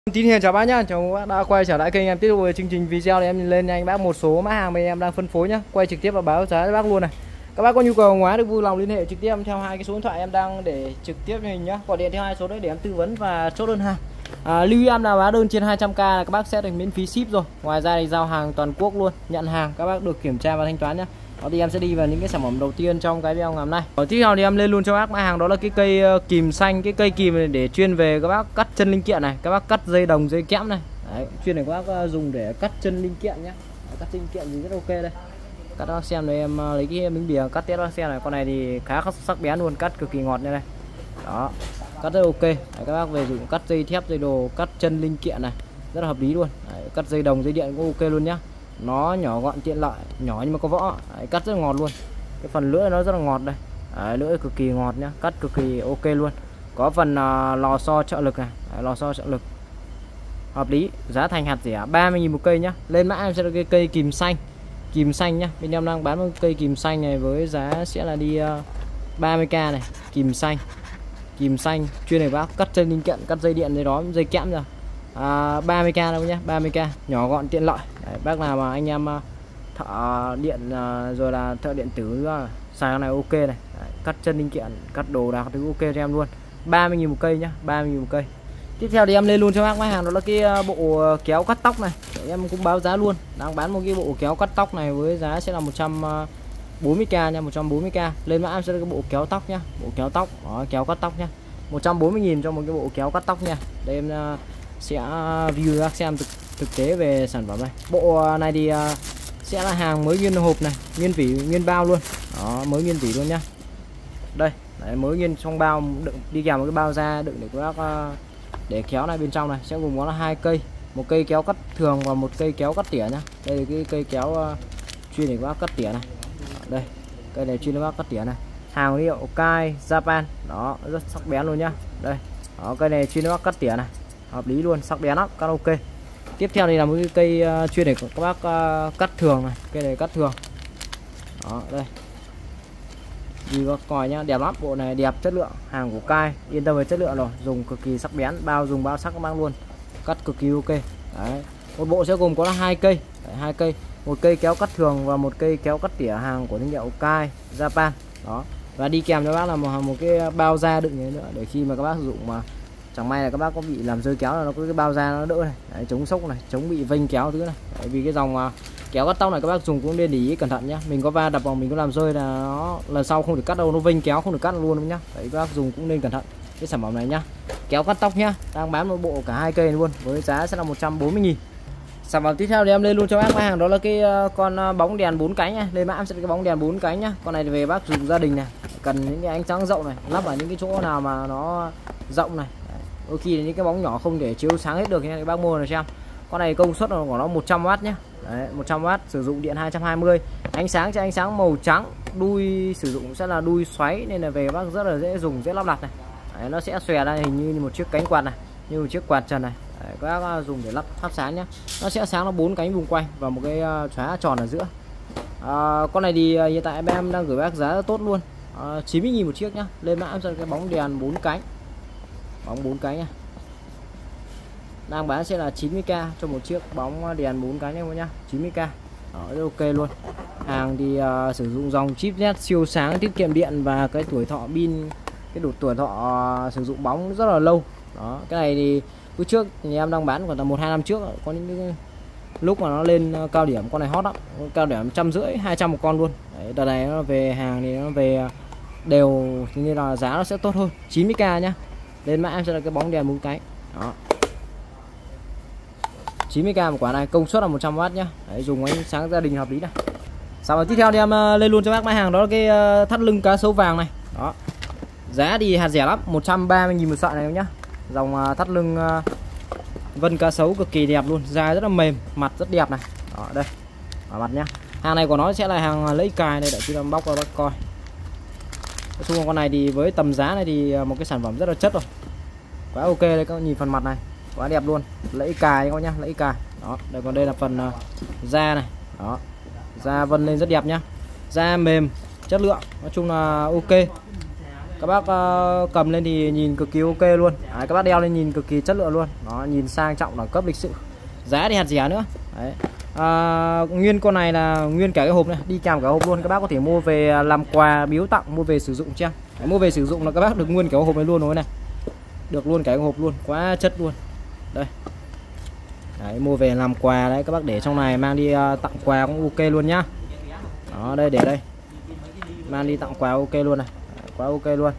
Tín Hiền chào bác nhá, chào bác đã quay trở lại kênh em. Tiếp tục với chương trình video này em lên cho anh bác một số mã hàng bên em đang phân phối nhá, quay trực tiếp và báo giá cho bác luôn này. Các bác có nhu cầu hàng hóa được vui lòng liên hệ trực tiếp theo hai cái số điện thoại em đang để trực tiếp cho hình nhá, gọi điện theo hai số đấy để em tư vấn và chốt đơn hàng. Lưu ý em là hóa đơn trên 200k là các bác sẽ được miễn phí ship rồi. Ngoài ra thì giao hàng toàn quốc luôn, nhận hàng các bác được kiểm tra và thanh toán nhá. Đó thì em sẽ đi vào những cái sản phẩm đầu tiên trong cái video ngày hôm nay. Tiếp theo thì em lên luôn cho bác mã hàng đó là cái cây kìm xanh, cái cây kìm này để chuyên về các bác cắt chân linh kiện này, các bác cắt dây đồng, dây kẽm này. Đấy, chuyên để các bác dùng để cắt chân linh kiện nhá. Đấy, cắt linh kiện thì rất ok đây. Các bác xem đây, em lấy cái miếng bìa cắt test bác xem này, con này thì khá sắc bén luôn, cắt cực kỳ ngọt như đây. Đó, cắt rất ok. Đấy, các bác về dụng cắt dây thép, dây đồ, cắt chân linh kiện này, rất là hợp lý luôn. Đấy, cắt dây đồng, dây điện cũng ok luôn nhá. Nó nhỏ gọn tiện lợi, nhỏ nhưng mà có võ. Đấy, cắt rất là ngọt luôn. Cái phần lưỡi nó rất là ngọt đây. Đấy, lưỡi cực kỳ ngọt nhá, cắt cực kỳ ok luôn. Có phần lò xo trợ lực này. Đấy, lò xo trợ lực hợp lý, giá thành hạt rẻ, 30.000 một cây nhá. Lên mã em sẽ là cái cây kìm xanh. Kìm xanh nhá, bên em đang bán một cây kìm xanh này với giá sẽ là đi 30k này. Kìm xanh, kìm xanh chuyên để bác cắt chân linh kiện, cắt dây điện dây đó, dây kẽm rồi. 30k đâu nhá, 30k, nhỏ gọn tiện lợi. Đấy, bác nào mà anh em thợ điện rồi là thợ điện tử xài con này ok này. Đấy, cắt chân linh kiện, cắt đồ đạc thứ ok cho em luôn. 30.000 một cây nhá, 30.000 một cây. Tiếp theo thì em lên luôn cho bác máy hàng đó là cái bộ kéo cắt tóc này. Để em cũng báo giá luôn. Đang bán một cái bộ kéo cắt tóc này với giá sẽ là 140k nha, 140k. Lên mã em sẽ là cái bộ kéo tóc nhá, bộ kéo tóc, đó, kéo cắt tóc nhá. 140.000 cho một cái bộ kéo cắt tóc nha. Đây em sẽ review bác xem thực tế về sản phẩm này. Bộ này thì sẽ là hàng mới nguyên hộp này, nguyên vỉ, nguyên bao luôn. Đó, mới nguyên vỉ luôn nhá. Đây, đấy, mới nguyên trong bao, đựng đi kèm một cái bao da đựng để các bác để kéo này. Bên trong này sẽ gồm có là hai cây, một cây kéo cắt thường và một cây kéo cắt tỉa nhá. Đây là cái cây kéo chuyên để các bác cắt tỉa này. Đây, cây này chuyên để các bác cắt tỉa này. Hàng hiệu Kai Japan, đó, rất sắc bén luôn nhá. Đây, đó, cây này chuyên để các bác cắt tỉa này, hợp lý luôn, sắc bén lắm, cắt ok. Tiếp theo đây là một cái cây chuyên để các bác cắt thường này, cây này cắt thường. Đó, đây. Đi có còi nhá, đẹp lắm, bộ này đẹp, chất lượng, hàng của Kai, yên tâm về chất lượng rồi, dùng cực kỳ sắc bén, bao dùng bao sắc các bác luôn, cắt cực kỳ ok. Đấy, một bộ sẽ gồm có là hai cây, đấy, hai cây, một cây kéo cắt thường và một cây kéo cắt tỉa, hàng của thương hiệu Kai Japan. Đó, và đi kèm cho bác là một cái bao da đựng nữa, để khi mà các bác sử dụng mà chẳng may là các bác có bị làm rơi kéo là nó có cái bao da nó đỡ này. Đấy, chống sốc này, chống bị vênh kéo thứ này. Đấy, vì cái dòng kéo cắt tóc này các bác dùng cũng nên để ý cẩn thận nhá. Mình có va đập vào mình có làm rơi là nó lần sau không được cắt đâu, nó vênh kéo không được cắt luôn nhá. Đấy, các bác dùng cũng nên cẩn thận cái sản phẩm này nhá. Kéo cắt tóc nhá, đang bán một bộ cả hai cây luôn với giá sẽ là 140.000. Sản phẩm tiếp theo thì em lên luôn cho bác hàng đó là cái con bóng đèn 4 cánh nha. Lên mã em sẽ cái bóng đèn 4 cánh nhá. Con này thì về bác dùng gia đình này, cần những cái ánh sáng rộng này, lắp ở những cái chỗ nào mà nó rộng này. Đấy, đôi khi những cái bóng nhỏ không thể chiếu sáng hết được nha, bác mua này xem. Con này công suất của nó 100W nhé. Đấy, 100W, sử dụng điện 220. Ánh sáng cho ánh sáng màu trắng, đuôi sử dụng sẽ là đuôi xoáy nên là về bác rất là dễ dùng, dễ lắp đặt này. Đấy, nó sẽ xòe ra hình như một chiếc cánh quạt này, như một chiếc quạt trần này. Đấy, các bác dùng để lắp thắp sáng nhé. Nó sẽ sáng nó 4 cánh vùng quanh và một cái chóa tròn ở giữa. Con này thì hiện tại em đang gửi bác giá rất tốt luôn, 90.000 một chiếc nhá. Lên mã em cho cái bóng đèn 4 cánh, bóng 4 cánh nha. Đang bán sẽ là 90k cho một chiếc bóng đèn 4 cánh em nhá, 90k. Đó, rất ok luôn. Hàng thì sử dụng dòng chip LED siêu sáng, tiết kiệm điện và cái tuổi thọ pin, cái tuổi thọ sử dụng bóng rất là lâu. Đó, cái này thì bữa trước thì em đang bán khoảng tầm 1-2 năm trước, có những cái lúc mà nó lên cao điểm con này hot lắm, cao điểm 150-200 một con luôn. Đấy, đợt này nó về hàng thì nó về đều thì như là giá nó sẽ tốt hơn, 90k nhá. Lên mã em sẽ là cái bóng đèn 4 cánh. Đó, 90k một quả này, công suất là 100W nhá. Đấy, dùng ánh sáng gia đình hợp lý này. Sản phẩm tiếp theo thì em lên luôn cho bác máy hàng đó là cái thắt lưng cá sấu vàng này. Đó, giá thì hạt rẻ lắm, 130.000 một sợi này nhá. Dòng thắt lưng vân cá sấu cực kỳ đẹp luôn, da rất là mềm, mặt rất đẹp này. Đó, đây, ở mặt nhá. Hàng này của nó sẽ là hàng lấy cài này, để khi bóc ra bác coi. Nói chung là con này thì với tầm giá này thì một cái sản phẩm rất là chất rồi, quá ok đây. Các bạn nhìn phần mặt này quá đẹp luôn, lẫy cài các bác nhá, lẫy cài. Đó, đây, còn đây là phần da này. Đó, da vân lên rất đẹp nhá, da mềm, chất lượng, nói chung là ok. Các bác cầm lên thì nhìn cực kỳ ok luôn. Đấy, các bác đeo lên nhìn cực kỳ chất lượng luôn. Nó nhìn sang trọng, đẳng cấp, lịch sự. Giá thì hạt rẻ nữa. Đấy. Nguyên con này là nguyên cả cái hộp này, đi kèm cả hộp luôn. Các bác có thể mua về làm quà biếu tặng, mua về sử dụng cho em. Đấy, mua về sử dụng là các bác được nguyên cái hộp này luôn rồi này. Được luôn cái hộp luôn, quá chất luôn. Đây. Đấy, mua về làm quà đấy, các bác để trong này mang đi tặng quà cũng ok luôn nhá. Đó, đây để đây. Mang đi tặng quà ok luôn này. Đấy, quá ok luôn.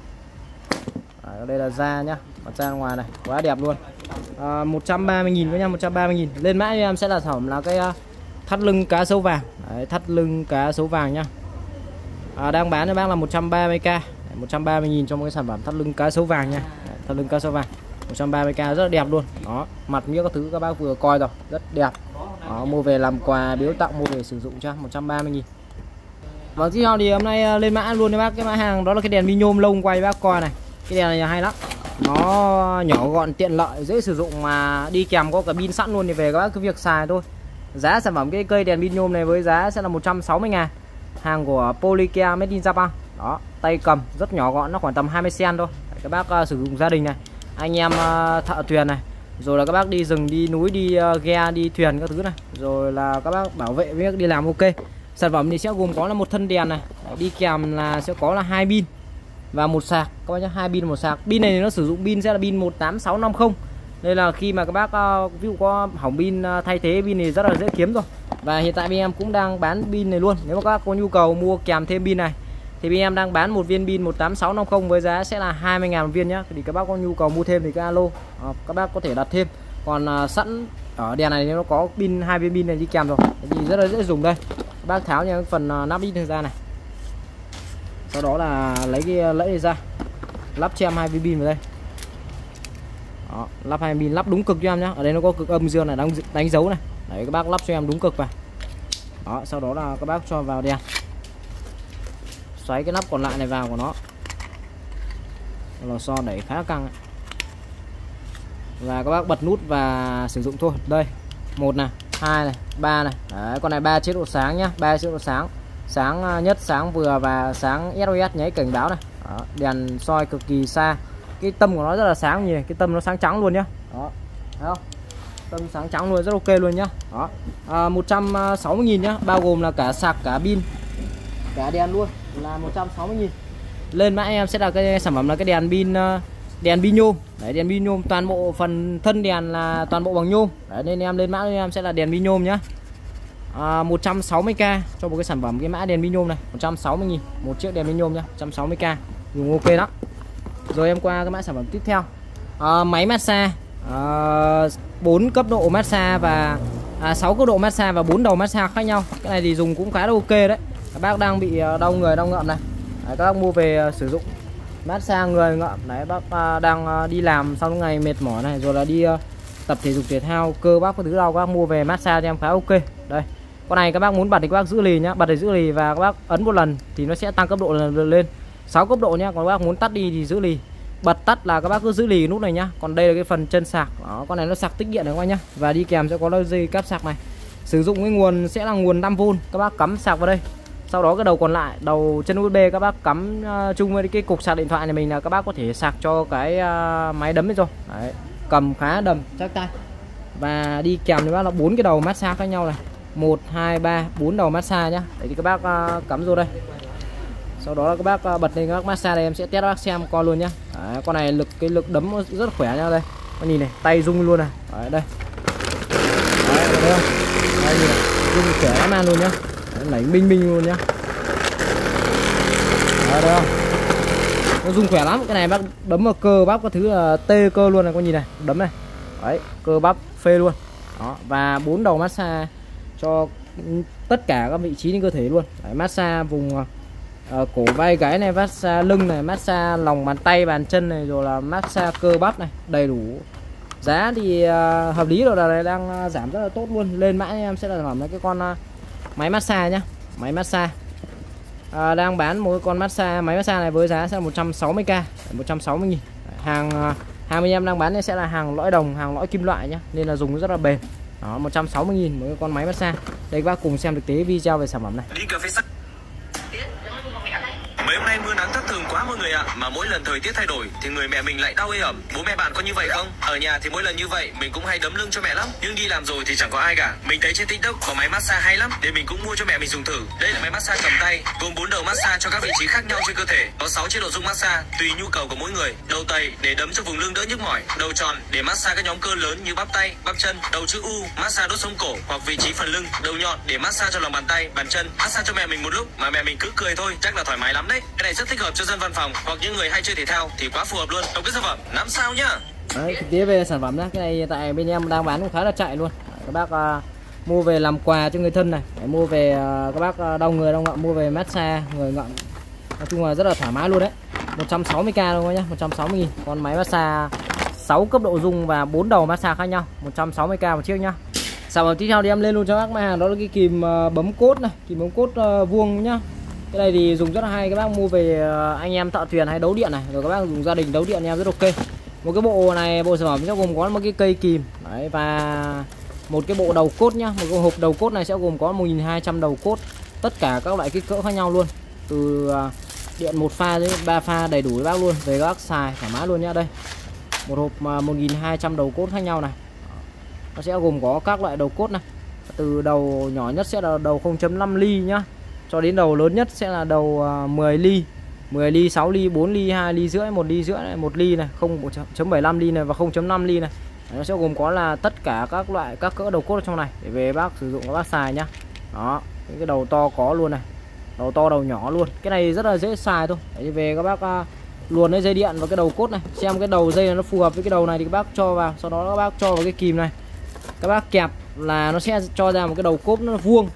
Đấy, đây là da nhá, mặt da ngoài này, quá đẹp luôn. 130.000 với nhau, 130.000. Lên mã em sẽ là sản phẩm là cái thắt lưng cá sấu vàng. Đấy, thắt lưng cá sấu vàng nhá. Đang bán cho bác là 130k. 130.000 cho một cái sản phẩm thắt lưng cá sấu vàng nha. Đấy, thắt lưng cá sấu vàng 130k rất là đẹp luôn. Đó, mặt nghĩa các thứ các bác vừa coi rồi, rất đẹp. Đó, mua về làm quà biếu tặng, mua về sử dụng cho 130.000. Vâng, tiếp theo thì hôm nay lên mã luôn cho bác cái mã hàng đó là cái đèn bi nhôm lông quay bác coi này. Cái đèn này hay lắm. Nó nhỏ gọn tiện lợi, dễ sử dụng mà đi kèm có cả pin sẵn luôn, thì về các bác cứ việc xài thôi. Giá sản phẩm cái cây đèn pin nhôm này với giá sẽ là 160.000. Hàng của Polycare made in Japan. Đó, tay cầm rất nhỏ gọn, nó khoảng tầm 20 cm thôi. Đấy, các bác sử dụng gia đình này, anh em thợ thuyền này, rồi là các bác đi rừng, đi núi, đi ghe, đi thuyền các thứ này, rồi là các bác bảo vệ với đi làm ok. Sản phẩm thì sẽ gồm có là một thân đèn này. Đấy, đi kèm là sẽ có là 2 pin và một sạc các bác nhé, 2 pin một sạc. Pin này thì nó sử dụng pin sẽ là pin 18650. Đây là khi mà các bác ví dụ có hỏng pin, thay thế pin thì rất là dễ kiếm rồi. Và hiện tại bên em cũng đang bán pin này luôn. Nếu mà các bác có nhu cầu mua kèm thêm pin này thì bên em đang bán một viên pin 18650 với giá sẽ là 20.000 một viên nhá. Thì các bác có nhu cầu mua thêm thì cứ alo, các bác có thể đặt thêm. Còn sẵn ở đèn này nó có pin, 2 viên pin này đi kèm rồi thì rất là dễ dùng. Đây các bác tháo nha phần nắp pin ra này, sau đó là lấy cái lẫy này ra, lắp cho em 2 viên pin vào đây. Đó, lắp 2 pin, lắp đúng cực cho em nhá. Ở đây nó có cực âm dương này, đánh dấu này. Đấy, các bác lắp cho em đúng cực vào. Đó, sau đó là các bác cho vào đèn, xoáy cái nắp còn lại này vào của nó, lò xo đẩy khá căng ấy. Và các bác bật nút và sử dụng thôi. Đây, 1 này, 2 này, 3 này. Đấy, con này 3 chế độ sáng nhá, 3 chế độ sáng. Sáng nhất, sáng vừa và sáng SOS nháy cảnh báo này. Đó, đèn soi cực kỳ xa. Cái tâm của nó rất là sáng nhỉ, cái tâm nó sáng trắng luôn nhá. Đó, thấy không? Tâm sáng trắng luôn, rất ok luôn nhá. Đó, 160.000 nhá, bao gồm là cả sạc, cả pin, cả đèn luôn là 160.000. Lên mã em sẽ là cái sản phẩm là cái đèn pin nhôm. Đấy, đèn pin nhôm, toàn bộ phần thân đèn là toàn bộ bằng nhôm. Đấy, nên em lên mã em sẽ là đèn pin nhôm nhá. 160k cho một cái sản phẩm cái mã đèn pin nhôm này, 160.000 một chiếc đèn pin nhôm nhá, 160k dùng ok lắm. Rồi em qua cái mã sản phẩm tiếp theo. Máy massage 4 cấp độ massage và 6 cấp độ massage và 4 đầu massage khác nhau. Cái này thì dùng cũng khá là ok đấy. Các bác đang bị đau người, đau ngợm này. Đấy, các bác mua về sử dụng massage người ngợm. Đấy, bác đang đi làm sau ngày mệt mỏi này, rồi là đi tập thể dục thể thao, cơ bác có thứ đau, các bác mua về massage cho em khá ok. Đây, con này các bác muốn bật thì các bác giữ lì nhá, bật để giữ lì và các bác ấn một lần thì nó sẽ tăng cấp độ lên 6 cấp độ nhá. Còn các bác muốn tắt đi thì giữ lì, bật tắt là các bác cứ giữ lì nút này nhá. Còn đây là cái phần chân sạc. Đó, con này nó sạc tích điện này các bác nhá, và đi kèm sẽ có là dây cáp sạc này. Sử dụng cái nguồn sẽ là nguồn 5V, các bác cắm sạc vào đây. Sau đó cái đầu còn lại, đầu chân USB các bác cắm chung với cái cục sạc điện thoại này mình, là các bác có thể sạc cho cái máy đấm ấy rồi. Đấy, cầm khá đầm chắc tay. Và đi kèm với bác là 4 cái đầu massage khác nhau này, 1 2 3 4 đầu massage nhá. Đấy thì các bác cắm vô đây. Sau đó là các bác bật lên các bác massage đây, em sẽ test bác xem coi luôn nhá. Đấy, con này cái lực đấm rất khỏe nha. Đây con nhìn này, tay rung luôn này. Đấy, đây. Đấy, thấy không? Đây nhìn này, rung khỏe lắm man luôn nhá. Đấy, nảy minh luôn nhá. Đấy, thấy không? Nó rung khỏe lắm. Cái này bác đấm vào cơ bắp có thứ là tê cơ luôn này, con nhìn này, đấm này. Đấy, cơ bắp phê luôn. Đó, và 4 đầu massage cho tất cả các vị trí trên cơ thể luôn. Đấy, massage vùng cổ vai gáy này, massage lưng này, massage lòng bàn tay bàn chân này, rồi là massage cơ bắp này, đầy đủ. Giá thì hợp lý rồi, là đang giảm rất là tốt luôn. Lên mã em sẽ là sản phẩm cái con máy massage nhá, máy massage. Đang bán một con massage, máy massage này với giá sẽ là 160k, 160.000. Hàng bên em đang bán sẽ là hàng lõi đồng, hàng lõi kim loại nhá, nên là dùng rất là bền. Đó, 160.000 một con máy massage. Đây các bác cùng xem thực tế video về sản phẩm này. Mấy hôm nay mưa nắng thất thường quá. quá mọi người ạ. Mà mỗi lần thời tiết thay đổi thì người mẹ mình lại đau ê ẩm. Bố mẹ bạn có như vậy không? Ở nhà thì mỗi lần như vậy mình cũng hay đấm lưng cho mẹ lắm, nhưng đi làm rồi thì chẳng có ai cả. Mình thấy trên TikTok có máy massage hay lắm, để mình cũng mua cho mẹ mình dùng thử. Đây là máy massage cầm tay, gồm 4 đầu massage cho các vị trí khác nhau trên cơ thể. Có 6 chế độ dung massage tùy nhu cầu của mỗi người. Đầu tẩy để đấm cho vùng lưng đỡ nhức mỏi, đầu tròn để massage các nhóm cơ lớn như bắp tay, bắp chân, đầu chữ U massage đốt sống cổ hoặc vị trí phần lưng, đầu nhọn để massage cho lòng bàn tay, bàn chân. Massage cho mẹ mình một lúc mà mẹ mình cứ cười thôi, chắc là thoải mái lắm đấy. Cái này rất thích hợp cho dân văn phòng hoặc những người hay chơi thể thao thì quá phù hợp luôn. Tổng cái sản phẩm 5 sao nhá. Đấy, thực tế về sản phẩm đó, cái này hiện tại bên em đang bán cũng khá là chạy luôn. Các bác mua về làm quà cho người thân này, mua về các bác đau người đau ngậm, mua về massage người ngậm, nói chung là rất là thoải mái luôn đấy. 160k luôn nhá, 160.000. Con máy massage 6 cấp độ rung và 4 đầu massage khác nhau, 160k một chiếc nhá. Sản phẩm tiếp theo thì em lên luôn cho các mặt hàng đó là cái kìm bấm cốt này, kìm bấm cốt vuông nhá. Cái này thì dùng rất là hay, các bác mua về anh em thợ thuyền hay đấu điện này, rồi các bác dùng gia đình đấu điện em rất ok. Một cái bộ này, bộ sản phẩm sẽ gồm có một cái cây kìm đấy, và một cái bộ đầu cốt nhá. Một cái hộp đầu cốt này sẽ gồm có 1200 đầu cốt, tất cả các loại kích cỡ khác nhau luôn, từ điện 1 pha đến 3 pha đầy đủ với bác luôn, về các bác xài thoải mái luôn nhá. Đây một hộp 1200 đầu cốt khác nhau này, nó sẽ gồm có các loại đầu cốt này, từ đầu nhỏ nhất sẽ là đầu 0.5 ly nhá, cho đến đầu lớn nhất sẽ là đầu 10 ly, 10 ly, 6 ly, 4 ly, 2 ly rưỡi, 1 ly rưỡi này, 1 ly này, 1.75 ly này và 0.5 ly này. Nó sẽ gồm có là tất cả các loại các cỡ đầu cốt ở trong này để về bác sử dụng các bác xài nhá. Đó, những cái đầu to có luôn này, đầu to đầu nhỏ luôn. Cái này rất là dễ xài thôi. Để về các bác luồn cái dây điện vào cái đầu cốt này, xem cái đầu dây nó phù hợp với cái đầu này thì các bác cho vào, sau đó các bác cho vào cái kìm này, các bác kẹp là nó sẽ cho ra một cái đầu cốt nó vuông.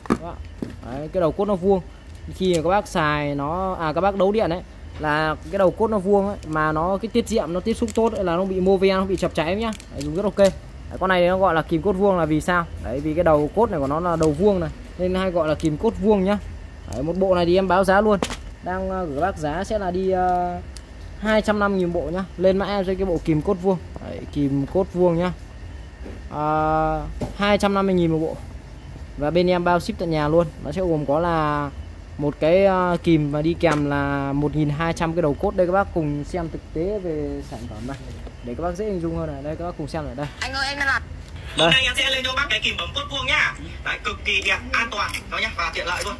Đấy, cái đầu cốt nó vuông, khi mà các bác xài nó các bác đấu điện đấy là cái đầu cốt nó vuông ấy, mà nó cái tiết diệm nó tiếp xúc tốt ấy, là nó bị mô ven, nó bị chập cháy nhá. Đấy, dùng rất ok. Đấy, con này nó gọi là kìm cốt vuông là vì sao? Đấy, vì cái đầu cốt này của nó là đầu vuông này nên hay gọi là kìm cốt vuông nhá. Đấy, một bộ này thì em báo giá luôn, đang gửi bác giá sẽ là đi 250.000 bộ nhá. Lên mã em cho cái bộ kìm cốt vuông. Đấy, kìm cốt vuông nhá, 250.000 một bộ, và bên em bao ship tận nhà luôn. Nó sẽ gồm có là một cái kìm và đi kèm là 1200 cái đầu cốt. Đây các bác cùng xem thực tế về sản phẩm này để các bác dễ hình dung hơn này. Đây các bác cùng xem ở đây. Anh ơi, em đang làm. Hôm nay em sẽ lên cho bác cái kìm bấm cốt vuông nhá. Đấy, cực kỳ đẹp, an toàn đó nhá, và tiện lợi luôn.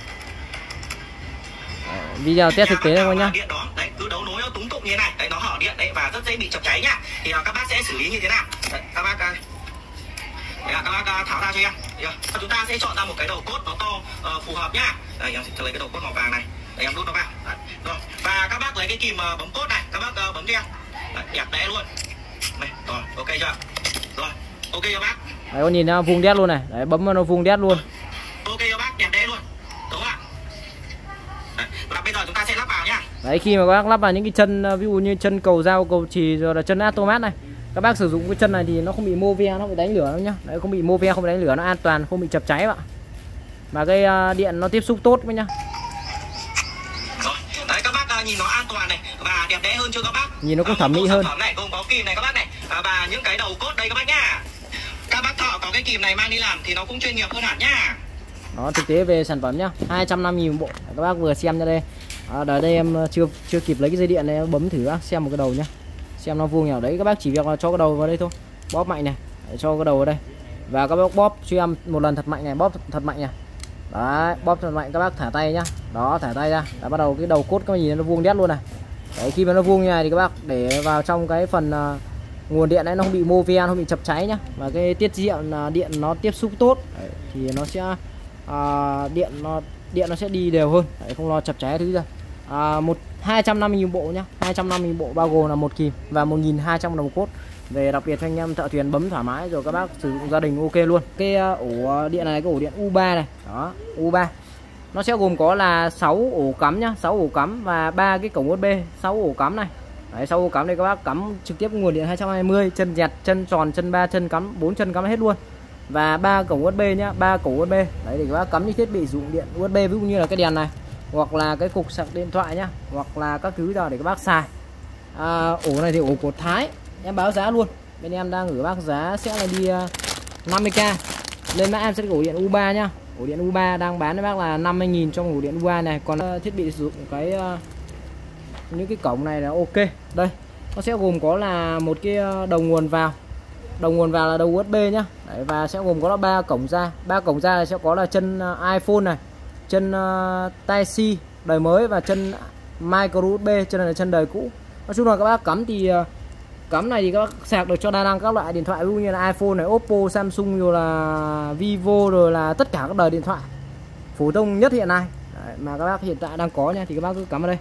Video test thực tế đây nhá. Điện đó, đấy, cứ đấu nối nó túng tụng như thế này, đấy, nó hở điện đấy và rất dễ bị chập cháy nhá. Thì các bác sẽ xử lý như thế nào? Đấy, các bác tháo ra cho em. Chúng ta sẽ chọn ra một cái đầu cốt nó to phù hợp nhá. Đây, em sẽ lấy cái đầu cốt màu vàng này, đây em đút nó vào. Đấy, rồi. Và các bác lấy cái kìm bấm cốt này, các bác bấm cho em. Đấy, đẹp đẽ luôn. Này, rồi, ok chưa? Rồi, ok cho bác. Đấy, con nhìn nó vuông đét luôn này, đấy, bấm nó vuông đét luôn. Ok cho bác, đẹp đẽ luôn. Đúng không ạ? Đấy, và bây giờ chúng ta sẽ lắp vào nhá. Đấy, khi mà các bác lắp vào những cái chân ví dụ như chân cầu dao, cầu chì rồi là chân automat này, các bác sử dụng cái chân này thì nó không bị mô ve, nó không bị đánh lửa đâu nhá. Đấy, không bị mô ve, không bị đánh lửa, nó an toàn, không bị chập cháy bạn. Và cái điện nó tiếp xúc tốt với nhá. Rồi, đấy các bác nhìn nó an toàn này và đẹp đẽ hơn chưa các bác? Nhìn nó cũng thẩm mỹ hơn. Sản phẩm này gồm có kìm này các bác này, và những cái đầu cốt đây các bác nhá. Các bác thợ có cái kìm này mang đi làm thì nó cũng chuyên nghiệp hơn hẳn nhá. Đó, thực tế về sản phẩm nhá, 250.000 bộ. Các bác vừa xem ra đây. Ở đây em chưa kịp lấy cái dây điện này, em bấm thử bác xem một cái đầu nhá, xem nó vuông nào. Đấy, các bác chỉ việc là cho cái đầu vào đây thôi, bóp mạnh này để cho cái đầu vào đây, và các bác bóp cho em một lần thật mạnh này, bóp thật mạnh này. Đấy, bóp thật mạnh, các bác thả tay nhá. Đó, thả tay ra là bắt đầu cái đầu cốt các bác nhìn nó vuông đét luôn này. Đấy, khi mà nó vuông như này thì các bác để vào trong cái phần nguồn điện đấy, nó không bị mô ven, không bị chập cháy nhá, và cái tiết diệm điện nó tiếp xúc tốt. Đấy, thì nó sẽ điện nó sẽ đi đều hơn. Đấy, không lo chập cháy thứ ra. 250.000 bộ nhá, 250.000 bộ bao gồm là một kìm và 1.200 đầu cốt. Về đặc biệt cho anh em thợ thuyền bấm thoải mái, rồi các bác sử dụng gia đình ok luôn. Cái ổ điện này, cái ổ điện U3 này, đó, U3. Nó sẽ gồm có là 6 ổ cắm nhá, 6 ổ cắm và 3 cái cổng USB, 6 ổ cắm này. Đấy, 6 ổ cắm này các bác cắm trực tiếp nguồn điện 220, chân dẹt, chân tròn, chân 3 chân cắm, 4 chân cắm hết luôn. Và 3 cổng USB nhá, 3 cổng USB. Đấy, để các bác cắm những thiết bị sử dụng điện USB, ví dụ như là cái đèn này, hoặc là cái cục sạc điện thoại nhá, hoặc là các thứ nào để các bác xài. Ổ này thì ổ cột Thái, em báo giá luôn. Bên em đang gửi bác giá sẽ là đi 50k. Lên mã em sẽ ổ điện U3 nhá. Ổ điện U3 đang bán với bác là 50.000 trong ổ điện U3 này. Còn thiết bị sử dụng cái những cái cổng này là ok. Đây nó sẽ gồm có là một cái đầu nguồn vào là đầu USB nhá. Đấy, và sẽ gồm có là 3 cổng ra là sẽ có là chân iPhone này, chân Type-C đời mới và chân micro USB, chân này là chân đời cũ. Nói chung là các bác cắm thì cắm này thì các bác sạc được cho đa năng các loại điện thoại, ví dụ như là iPhone này, Oppo, Samsung, rồi là Vivo, rồi là tất cả các đời điện thoại phổ thông nhất hiện nay. Đấy, mà các bác hiện tại đang có nha, thì các bác cứ cắm vào đây,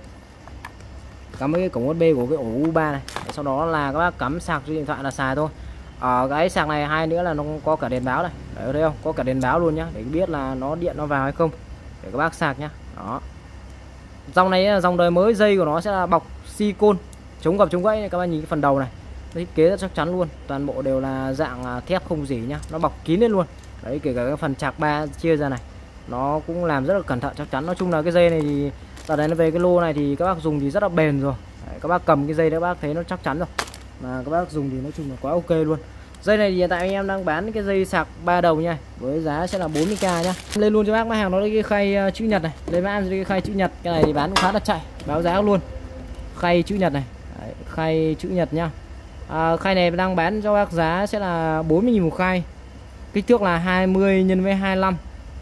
cắm cái cổng USB của cái ổ U3 này. Đấy, sau đó là các bác cắm sạc cho điện thoại là xài thôi. Ở cái sạc này hay nữa là nó có cả đèn báo này. Đấy, thấy không, có cả đèn báo luôn nhá, để biết là nó điện nó vào hay không để các bác sạc nhá. Đó, dòng này dòng đời mới, dây của nó sẽ là bọc silicon chống gập chống gãy. Các bác nhìn cái phần đầu này thiết kế rất chắc chắn luôn, toàn bộ đều là dạng thép không rỉ nhá, nó bọc kín lên luôn. Đấy, kể cả cái phần chạc 3 chia ra này nó cũng làm rất là cẩn thận chắc chắn. Nói chung là cái dây này thì đợt này nó về cái lô này thì các bác dùng thì rất là bền rồi. Đấy, các bác cầm cái dây đấy các bác thấy nó chắc chắn rồi, mà các bác dùng thì nói chung là quá ok luôn. Dây này thì hiện tại anh em đang bán cái dây sạc 3 đầu nha, với giá sẽ là 40k nhá. Lên luôn cho bác mã hàng nó cái khay chữ nhật này, lên mã cái khay chữ nhật, cái này thì bán cũng khá là chạy, báo giá luôn. Khay chữ nhật này. Đấy, khay chữ nhật nhá. Khay này đang bán cho bác giá sẽ là 40.000 một khay. Kích thước là 20 x 25.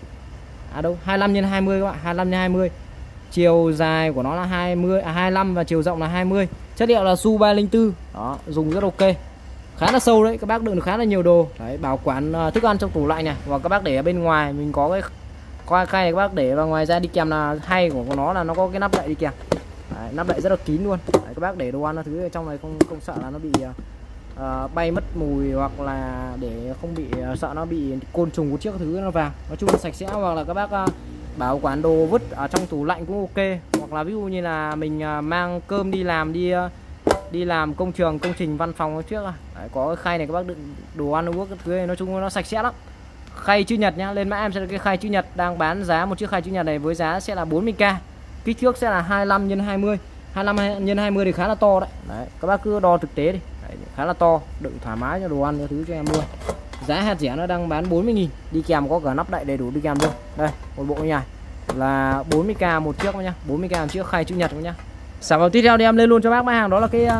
25 x 20 các bạn, 25 x 20. Chiều dài của nó là 25 và chiều rộng là 20. Chất liệu là Su 304. Đó, dùng rất ok. Khá là sâu đấy, các bác đựng được khá là nhiều đồ. Đấy, bảo quản thức ăn trong tủ lạnh này, hoặc các bác để ở bên ngoài mình có cái khay này các bác để vào. Ngoài ra đi kèm là hay của nó là nó có cái nắp đậy đi kèm. Đấy, nắp đậy rất là kín luôn. Đấy, các bác để đồ ăn thứ ở trong này không sợ là nó bị bay mất mùi, hoặc là để không bị sợ nó bị côn trùng của chiếc thứ nó vào. Nói chung là sạch sẽ, hoặc là các bác bảo quản đồ vứt ở trong tủ lạnh cũng ok. Hoặc là ví dụ như là mình mang cơm đi làm, đi làm công trình văn phòng trước. Đấy, có cái khay này các bác đựng đồ ăn uống các thứ này, nói chung nó sạch sẽ lắm. Khay chữ nhật nhá, lên mã em sẽ là cái khay chữ nhật, đang bán giá một chiếc khay chữ nhật này với giá sẽ là 40k. Kích thước sẽ là 25 x 20. 25 x 20 thì khá là to đấy. Đấy, các bác cứ đo thực tế đi. Đấy, khá là to, đựng thoải mái cho đồ ăn các thứ cho em luôn. Giá hạt rẻ nó đang bán 40.000, đi kèm có cả nắp đậy đầy đủ đi kèm luôn. Đây, một bộ như này là 40k một chiếc nhá, 40k một chiếc khay chữ nhật nhá. Sản phẩm tiếp theo thì em lên luôn cho bác mã hàng đó là cái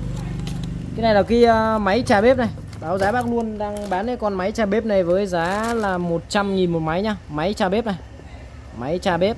này là cái máy trà bếp này. Báo giá bác luôn, đang bán cái con máy trà bếp này với giá là 100.000 một máy nhá. Máy trà bếp này, máy trà bếp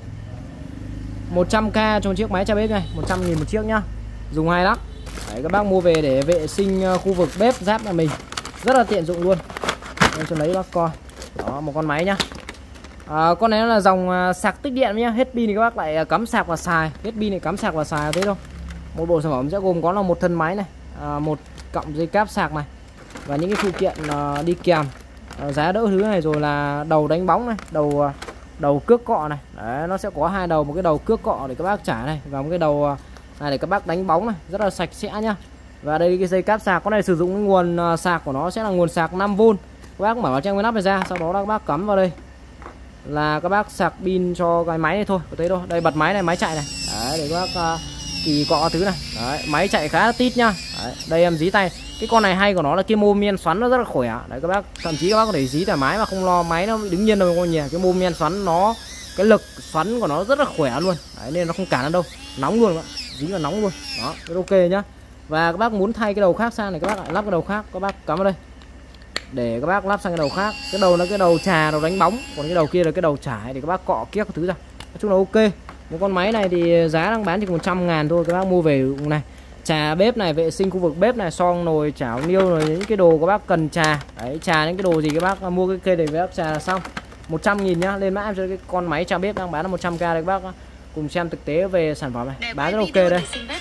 100k cho một chiếc máy trà bếp này, 100.000 một chiếc nhá. Dùng hay lắm. Đấy, các bác mua về để vệ sinh khu vực bếp giáp nhà mình, rất là tiện dụng luôn. Em cho lấy bác coi. Đó, một con máy nhá. Con này là dòng sạc tích điện nhá. Hết pin thì các bác lại cắm sạc và xài, hết pin thì cắm sạc và xài thế thôi. Một bộ sản phẩm sẽ gồm có là một thân máy này, một cọng dây cáp sạc này, và những cái phụ kiện đi kèm, giá đỡ thứ này, rồi là đầu đánh bóng này, đầu cước cọ này. Đấy, nó sẽ có hai đầu, một cái đầu cước cọ để các bác trải này, và một cái đầu này để các bác đánh bóng này, rất là sạch sẽ nhá. Và đây cái dây cáp sạc, con này sử dụng cái nguồn sạc của nó sẽ là nguồn sạc 5V. Các bác mở trong cái nắp này ra, sau đó là các bác cắm vào đây là các bác sạc pin cho cái máy này thôi, có thấy đâu. Đây bật máy này, máy chạy này. Đấy, để các bác kỳ cọ thứ này. Đấy, máy chạy khá là tít nhá. Đấy, đây em dí tay. Cái con này hay của nó là cái mô men xoắn nó rất là khỏe. Đấy, các bác thậm chí các bác có thể dí thoải mái mà không lo máy nó đứng nhiên đâu, coi nhỉ. Cái mô men xoắn nó, cái lực xoắn của nó rất là khỏe luôn. Đấy, nên nó không cản đâu, nóng luôn, dí là nóng luôn. Đó, rất ok nhá. Và các bác muốn thay cái đầu khác sang này, các bác lại lắp cái đầu khác, các bác cắm vào đây để các bác lắp sang cái đầu khác. Cái đầu là cái đầu trà, đầu đánh bóng, còn cái đầu kia là cái đầu trải để các bác cọ kiếc các thứ ra. Nói chung là ok. Một con máy này thì giá đang bán chỉ 100.000 thôi, các bác mua về này. Trà bếp này, vệ sinh khu vực bếp này, son nồi chảo niêu, rồi những cái đồ các bác cần trà. Đấy, trà những cái đồ gì các bác mua cái cây để với bác trà là xong. 100.000 nhá. Lên mã em cho cái con máy trà bếp đang bán là 100k đấy, các bác cùng xem thực tế về sản phẩm này. Bán rất ok đây.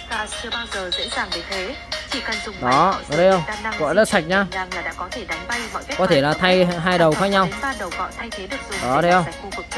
Đó, ở đây không? Gọi rất sạch nhá. Có thể là thay hai đầu khác nhau. Đó, đây không?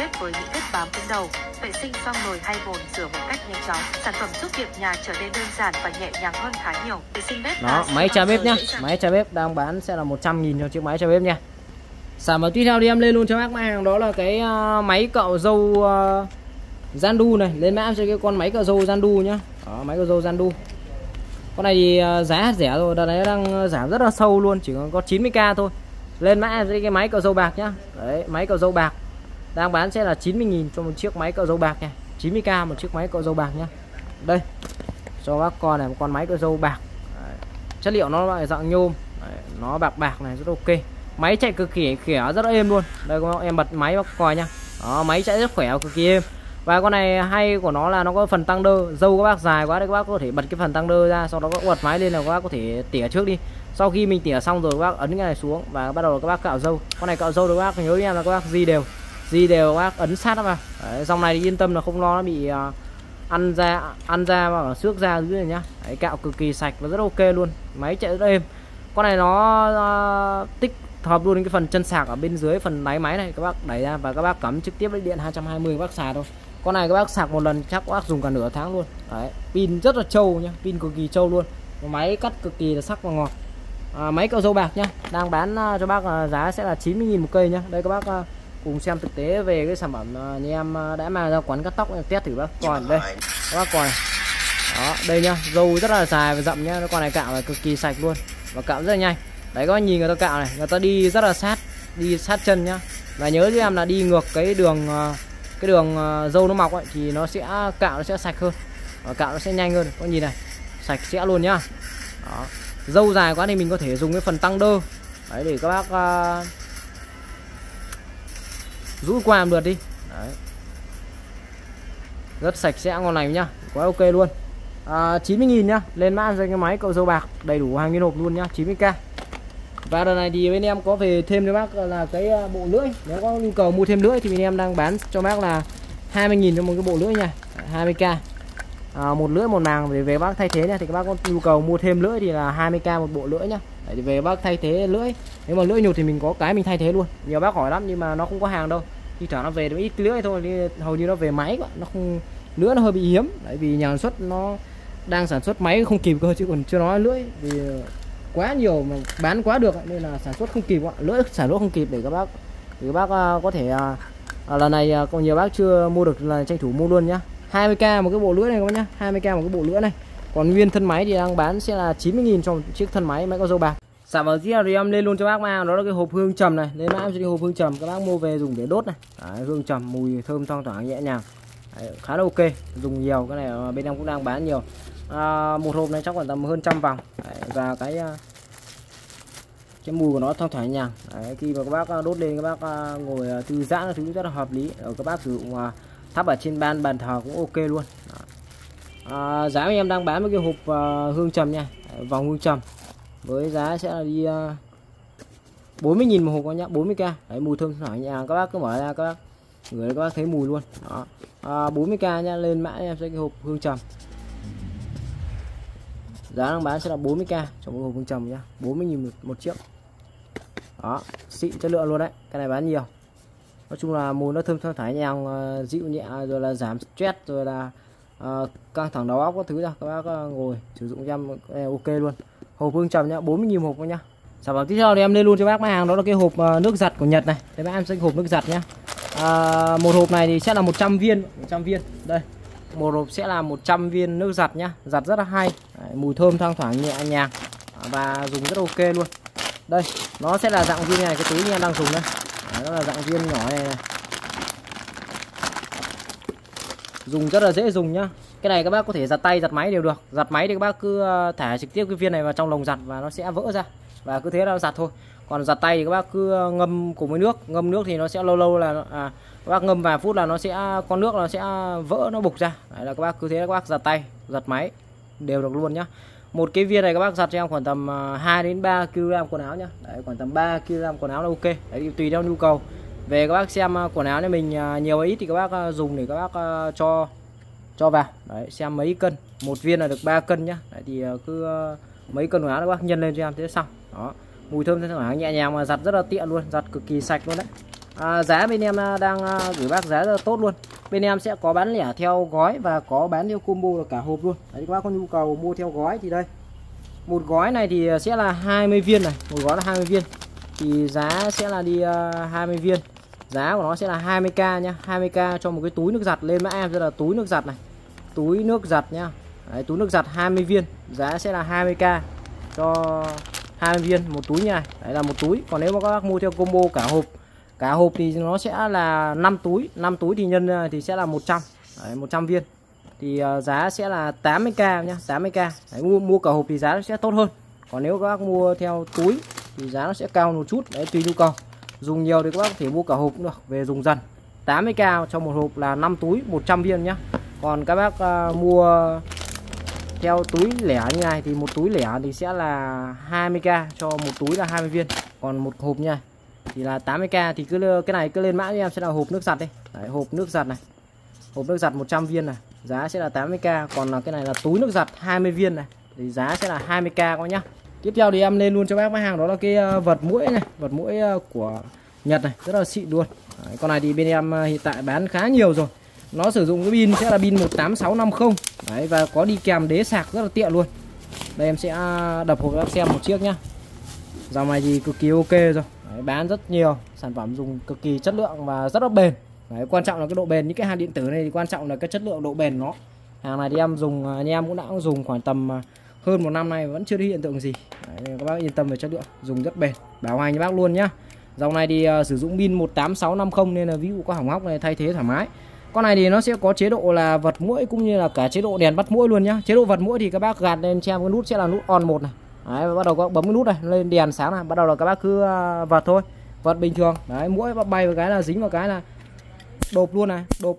Vệ sinh xong nồi hay bồn rửa một cách nhanh chóng. Sản phẩm giúp việc nhà trở nên đơn giản và nhẹ nhàng hơn khá nhiều. Vệ sinh bếp. Đó, máy trà bếp nhá. Máy trà bếp đang bán sẽ là 100.000 cho chiếc máy trà bếp nha. Sản phẩm tiếp theo đi em lên luôn cho bác hàng đó là cái máy cạo râu Zandu này. Lên mã cho cái con máy cạo râu Zandu nhá. Đó, máy cạo râu Zandu. Con này thì giá rẻ rồi, đợt này đang giảm rất là sâu luôn, chỉ có 90k thôi. Lên mã em cái máy cạo râu bạc nhá. Đấy, máy cạo râu bạc đang bán sẽ là 90.000 cho một chiếc máy cạo râu bạc nha. 90k một chiếc máy cạo râu bạc nhá. Đây, cho các con này, một con máy cỡ dâu bạc. Đấy. Chất liệu nó là dạng nhôm. Đấy. Nó bạc bạc này rất ok. Máy chạy cực kỳ khỏe, rất êm luôn. Đây em bật máy bác coi nha. Đó, máy chạy rất khỏe, cực kỳ êm. Và con này hay của nó là nó có phần tăng đơ. Dâu các bác dài quá đấy, các bác có thể bật cái phần tăng đơ ra, sau đó các bật máy lên là các bác có thể tỉa trước đi. Sau khi mình tỉa xong rồi các bác ấn cái này xuống và bắt đầu các bác cạo dâu. Con này cạo dâu được các bác nhớ em là các bác di đều các bác ấn sát nó vào. Đấy, dòng này thì yên tâm là không lo nó bị ăn da và xước da dưới này nhá. Đấy, cạo cực kỳ sạch và rất ok luôn. Máy chạy rất êm. Con này nó tích hợp luôn cái phần chân sạc ở bên dưới phần đáy máy này, các bác đẩy ra và các bác cắm trực tiếp với điện 220 các bác xài thôi. Con này các bác sạc một lần chắc các bác dùng cả nửa tháng luôn. Đấy, pin rất là trâu nhá, pin cực kỳ trâu luôn. Máy cắt cực kỳ là sắc và ngọt. Máy cạo dâu bạc nhá, đang bán cho bác giá sẽ là 90.000 một cây nhá. Đây các bác cùng xem thực tế về cái sản phẩm như em đã mang ra quán cắt tóc em test thử bác coi đây. Các bác coi này. Đó, đây nhá, dâu rất là dài và rậm nhá, con này cạo là cực kỳ sạch luôn và cạo rất là nhanh. Đấy các bác nhìn người ta cạo này, người ta đi rất là sát, đi sát chân nhá. Và nhớ cho em là đi ngược cái đường dâu nó mọc ấy thì nó sẽ cạo nó sẽ sạch hơn. Và cạo nó sẽ nhanh hơn. Có nhìn này, sạch sẽ luôn nhá. Đó. Dâu dài quá thì mình có thể dùng cái phần tăng đơ. Đấy để các bác rũ qua làm lượt đi. Đấy. Rất sạch sẽ ngon lành nhá, quá ok luôn. 90.000 nhá, lên mã cho cái máy cạo dâu bạc, đầy đủ hàng nguyên hộp luôn nhá, 90k. Và đợt này thì bên em có về thêm cho bác là cái bộ lưỡi. Nếu có nhu cầu mua thêm lưỡi thì bên em đang bán cho bác là 20.000 cho một cái bộ lưỡi nha, 20k. Một lưỡi một màng để về bác thay thế nha. Thì các bác có nhu cầu mua thêm lưỡi thì là 20k một bộ lưỡi nhá. Đấy, thì về bác thay thế lưỡi. Nếu mà lưỡi nhụt thì mình có cái mình thay thế luôn. Nhiều bác hỏi lắm nhưng mà nó không có hàng đâu. Thì thoảng nó về được ít lưỡi thôi, thì hầu như nó về máy quá, nó không, lưỡi nó hơi bị hiếm. Đấy vì nhà sản xuất nó đang sản xuất máy không kịp cơ, chứ còn chưa nói lưỡi vì quá nhiều mà bán quá được nên là sản xuất không kịp ạ. Lưỡi sản xuất không kịp để các bác có thể lần này còn nhiều bác chưa mua được là tranh thủ mua luôn nhá. 20k một cái bộ lưỡi này các bác nhá, 20k một cái bộ lưỡi này. Còn nguyên thân máy thì đang bán sẽ là 90.000 cho một chiếc thân máy cạo dâu bạc. Sản phẩm tiếp theo thì em lên luôn cho bác mang đó là cái hộp hương trầm này. Lên mã em sẽ đi hộp hương trầm, các bác mua về dùng để đốt này. Đấy, hương trầm mùi thơm thoang thoảng nhẹ nhàng. Đấy, khá là ok, dùng nhiều. Cái này bên em cũng đang bán nhiều. Một hộp này chắc khoảng tầm hơn 100 vòng. Đấy, và cái mùi của nó thoang thoảng nhàng. Đấy, khi mà các bác đốt lên các bác ngồi thư giãn là thứ rất là hợp lý. Các bác sử dụng thắp ở trên bàn thờ cũng ok luôn. Giá em đang bán với cái hộp hương trầm nha. Đấy, vòng hương trầm với giá sẽ là đi 40.000 một hộp nhá, 40k. Đấy, mùi thơm thoảng nhàng, các bác cứ mở ra các bác ngửi các bác thấy mùi luôn. Đó. 40k nha, lên mã em sẽ cái hộp hương trầm. Giá đang bán sẽ là 40k cho một hộp hương trầm nhá, 40.000 một chiếc. Đó, xịn chất lượng luôn đấy. Cái này bán nhiều. Nói chung là mùi nó thơm thoảng nhàng, dịu nhẹ, rồi là giảm stress, rồi là căng thẳng đầu óc các thứ ra. Các bác ngồi sử dụng cho em ok luôn. Hộp hương trầm nhá, 40.000 hộp nhá. Sản phẩm tiếp theo thì em lên luôn cho bác máy hàng đó là cái hộp nước giặt của Nhật này. Đây bác em sẽ hộp nước giặt nhá. Một hộp này thì sẽ là 100 viên. Đây. Một hộp sẽ là 100 viên nước giặt nhá. Giặt rất là hay. Đấy, mùi thơm thoang thoảng nhẹ nhàng và dùng rất ok luôn. Đây, nó sẽ là dạng viên này, cái túi như em đang dùng đây. Đấy, nó là dạng viên nhỏ này. Dùng rất là dễ dùng nhá. Cái này các bác có thể giặt tay, giặt máy đều được. Giặt máy thì các bác cứ thả trực tiếp cái viên này vào trong lồng giặt và nó sẽ vỡ ra. Và cứ thế là giặt thôi. Còn giặt tay thì các bác cứ ngâm cùng với nước. Ngâm nước thì nó sẽ lâu là các bác ngâm vài phút là nó sẽ, con nước nó sẽ vỡ, nó bục ra. Đấy là các bác cứ thế là các bác giặt tay, giặt máy đều được luôn nhá. Một cái viên này các bác giặt cho em khoảng tầm 2 đến 3 kg quần áo nhá. Đấy, khoảng tầm 3 kg quần áo là ok. Đấy, tùy theo nhu cầu. Về các bác xem quần áo này mình nhiều ít thì các bác dùng để các bác cho vào. Đấy, xem mấy cân. Một viên là được 3 cân nhá. Đấy, thì cứ mấy cân quần áo các bác nhân lên cho em thế xong. Đó. Mùi thơm thoảng nhẹ nhàng mà giặt rất là tiện luôn, giặt cực kỳ sạch luôn đấy. Giá bên em đang gửi bác giá rất là tốt luôn. Bên em sẽ có bán lẻ theo gói và có bán theo combo là cả hộp luôn. Đấy, các bác có nhu cầu mua theo gói thì đây. Một gói này thì sẽ là 20 viên này, một gói là 20 viên. Thì giá sẽ là đi 20 viên. Giá của nó sẽ là 20k nhá, 20k cho một cái túi nước giặt. Lên mã em sẽ là túi nước giặt này. Túi nước giặt nhá. Đấy, túi nước giặt 20 viên, giá sẽ là 20k cho 20 viên một túi như này. Đấy là một túi. Còn nếu mà các bác mua theo combo cả hộp thì nó sẽ là 5 túi. 5 túi thì nhân thì sẽ là 100. Đấy, 100 viên. thì giá sẽ là 80k nhá, 80k. Đấy, mua cả hộp thì giá nó sẽ tốt hơn. Còn nếu các bác mua theo túi thì giá nó sẽ cao một chút, đấy tùy nhu cầu. Dùng nhiều thì các bác có thể mua cả hộp cũng được, về dùng dần. 80k cho một hộp là 5 túi 100 viên nhá. Còn các bác mua theo túi lẻ như này thì một túi lẻ thì sẽ là 20k cho một túi là 20 viên. Còn một hộp nha thì là 80k. Thì cái này cứ lên mã cho em sẽ là hộp nước giặt đây. Đấy, hộp nước giặt này. Hộp nước giặt 100 viên này, giá sẽ là 80k. Còn là cái này là túi nước giặt 20 viên này thì giá sẽ là 20k các bác nhá. Tiếp theo thì em lên luôn cho bác cái hàng đó là cái vật muỗi này, vật muỗi của Nhật này, rất là xịn luôn. Đấy, con này thì bên em hiện tại bán khá nhiều rồi. Nó sử dụng cái pin sẽ là pin 18650. Đấy, và có đi kèm đế sạc rất là tiện luôn. Đây em sẽ đập hộp các xem một chiếc nhá. Dòng này thì cực kỳ ok rồi. Đấy, bán rất nhiều, sản phẩm dùng cực kỳ chất lượng và rất là bền. Đấy, quan trọng là cái độ bền. Những cái hàng điện tử này thì quan trọng là cái chất lượng, độ bền nó. Hàng này thì em dùng, anh em cũng đã dùng khoảng tầm hơn 1 năm nay vẫn chưa thấy hiện tượng gì. Đấy, các bác yên tâm về chất lượng, dùng rất bền, bảo hành cho bác luôn nhá. Dòng này thì sử dụng pin 18650 nên là ví dụ có hỏng hóc này thay thế thoải mái. Con này thì nó sẽ có chế độ là vật muỗi cũng như là cả chế độ đèn bắt muỗi luôn nhá. Chế độ vật muỗi thì các bác gạt lên cho em cái nút sẽ là nút on 1 này. Đấy, và bắt đầu các bác bấm cái nút này lên đèn sáng này, bắt đầu là các bác cứ vật thôi, vật bình thường. Đấy, muỗi bay vào cái là dính vào cái là đột luôn này, đột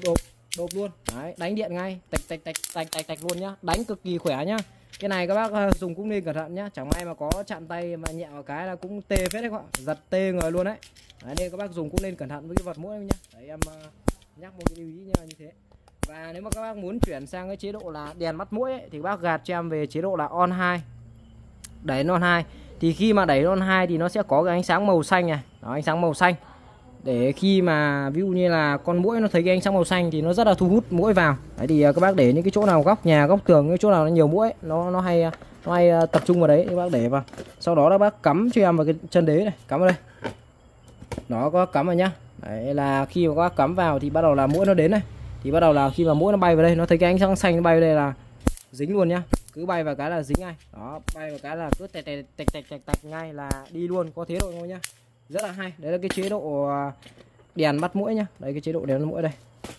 luôn. Đấy, đánh điện ngay, tạch luôn nhá, đánh cực kỳ khỏe nhá. Cái này các bác dùng cũng nên cẩn thận nhá, chẳng may mà có chạm tay mà nhẹ vào cái là cũng tê phết đấy các bạn, giật tê người luôn đấy. Đấy, nên các bác dùng cũng nên cẩn thận với cái vật muỗi nhá. Đấy, em nhắc một cái lưu ý như thế. Và nếu mà các bác muốn chuyển sang cái chế độ là đèn bắt muỗi ấy, thì các bác gạt cho em về chế độ là on 2. Đẩy on 2. Thì khi mà đẩy on 2 thì nó sẽ có cái ánh sáng màu xanh này. Đó, ánh sáng màu xanh. Để khi mà ví dụ như là con muỗi nó thấy cái ánh sáng màu xanh thì nó rất là thu hút muỗi vào. Đấy thì các bác để những cái chỗ nào góc nhà, góc tường, cái chỗ nào nó nhiều muỗi, nó hay tập trung vào đấy các bác để vào. Sau đó các bác cắm cho em vào cái chân đế này, cắm vào đây. Nó có cắm vào nhá. Đấy là khi mà các bác cắm vào thì bắt đầu là muỗi nó đến này. Thì bắt đầu là khi mà muỗi nó bay vào đây, nó thấy cái ánh sáng xanh nó bay vào đây là dính luôn nhá. Cứ bay vào cái là dính ngay. Đó, bay vào cái là cứ tạch ngay là đi luôn, có thế độ thôi nhá. Rất là hay. Đấy là cái chế độ đèn bắt muỗi nhá. Đây cái chế độ đèn bắt muỗi đây.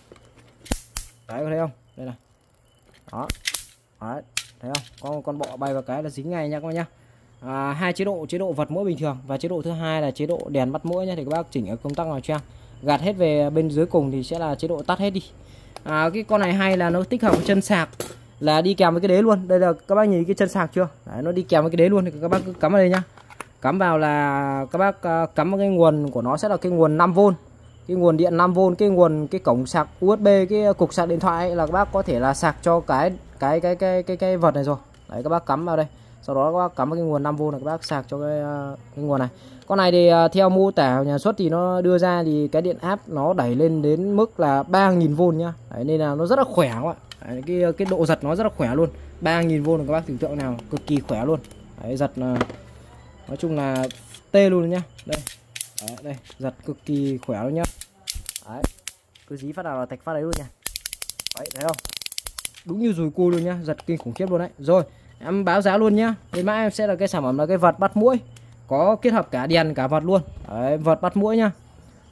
Đấy, có thấy không? Đây này. Đó. Đấy, thấy không? Con bọ bay vào cái là dính ngay nha các bác nhá. Hai chế độ vật muỗi bình thường và chế độ thứ hai là chế độ đèn bắt muỗi nhá. Thì các bác chỉnh ở công tắc vào cho em. Gạt hết về bên dưới cùng thì sẽ là chế độ tắt hết đi. Cái con này hay là nó tích hợp chân sạc là đi kèm với cái đế luôn. Đây là các bác nhìn cái chân sạc chưa? Đấy, nó đi kèm với cái đế luôn thì các bác cứ cắm vào đây nhá. Cắm vào là các bác cắm vào cái nguồn của nó sẽ là cái nguồn 5V, cái nguồn điện 5V, cái cổng sạc USB, cái cục sạc điện thoại ấy, là các bác có thể là sạc cho cái vật này rồi. Đấy, các bác cắm vào đây. Sau đó các bác cắm vào cái nguồn 5V này, các bác sạc cho cái nguồn này. Con này thì theo mô tả nhà xuất thì nó đưa ra thì cái điện áp nó đẩy lên đến mức là 3000V nhá. Đấy, nên là nó rất là khỏe các bạn. Đấy, cái độ giật nó rất là khỏe luôn. 3000V là các bác tưởng tượng nào, cực kỳ khỏe luôn. Đấy, giật là nói chung là tê luôn nhá. Đây. Đấy, đây, giật cực kỳ khỏe luôn nhá. Đấy. Cứ dí phát nào là tạch phát đấy luôn nha. Đấy, thấy không? Đúng như dùi cui luôn nhá, giật kinh khủng khiếp luôn đấy. Rồi, em báo giá luôn nhá. Bên mã em sẽ là cái sản phẩm là cái vật bắt muỗi, có kết hợp cả đèn cả vật luôn. Đấy, vật bắt muỗi nhá.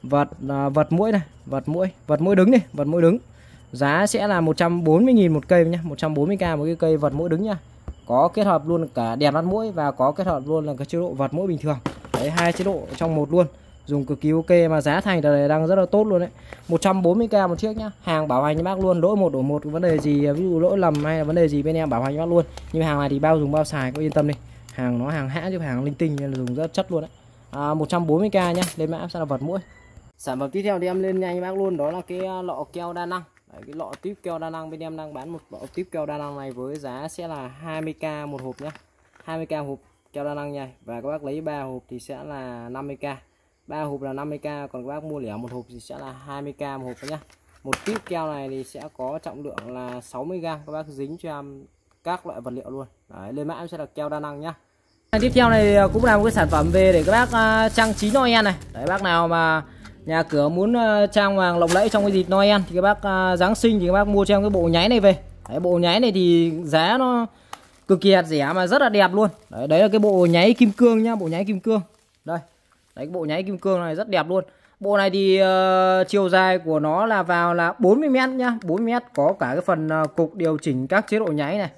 Vật muỗi này, vật muỗi đứng này, vật muỗi đứng. Giá sẽ là 140.000 một cây nhá, 140k một cái cây vật muỗi đứng nhá. Có kết hợp luôn cả đèn bắt muỗi và có kết hợp luôn là cái chế độ vật muỗi bình thường. Đấy, hai chế độ trong một luôn. Dùng cực kỳ ok mà giá thành này đang rất là tốt luôn đấy. 140k một chiếc nhá. Hàng bảo hành cho bác luôn, lỗi một đổi một, vấn đề gì ví dụ lỗi lầm hay là vấn đề gì bên em bảo hành cho bác luôn. Nhưng hàng này thì bao dùng bao xài, có yên tâm đi. Hàng nó hàng hãng chứ hàng linh tinh nên là dùng rất chất luôn đấy. 140k nhá, lên mã sẽ là vật muỗi. Sản phẩm tiếp theo thì em lên nhanh cho bác luôn, đó là cái lọ keo đa năng. Đấy, cái lọ tiếp keo đa năng bên em đang bán một lọ tiếp keo đa năng này với giá sẽ là 20k một hộp nhá. 20k hộp keo đa năng nha. Và các bác lấy 3 hộp thì sẽ là 50k. 3 hộp là 50k, còn các bác mua lẻ một hộp thì sẽ là 20k một hộp nhá. Một tiếp keo này thì sẽ có trọng lượng là 60g, các bác dính cho em các loại vật liệu luôn. Đấy, lên mã em sẽ là keo đa năng nhá. Tiếp theo này cũng là một cái sản phẩm về để các bác trang trí Noel này. Đấy, bác nào mà nhà cửa muốn trang hoàng lộng lẫy trong cái dịp Noel thì các bác Giáng sinh thì các bác mua cho em cái bộ nháy này về. Đấy, bộ nháy này thì giá nó cực kỳ rẻ mà rất là đẹp luôn. Đấy là cái bộ nháy kim cương nhá, bộ nháy kim cương. Đây. Đấy, cái bộ nháy kim cương này rất đẹp luôn. Bộ này thì chiều dài của nó là vào là 40m nhá, 40m, có cả cái phần cục điều chỉnh các chế độ nháy này.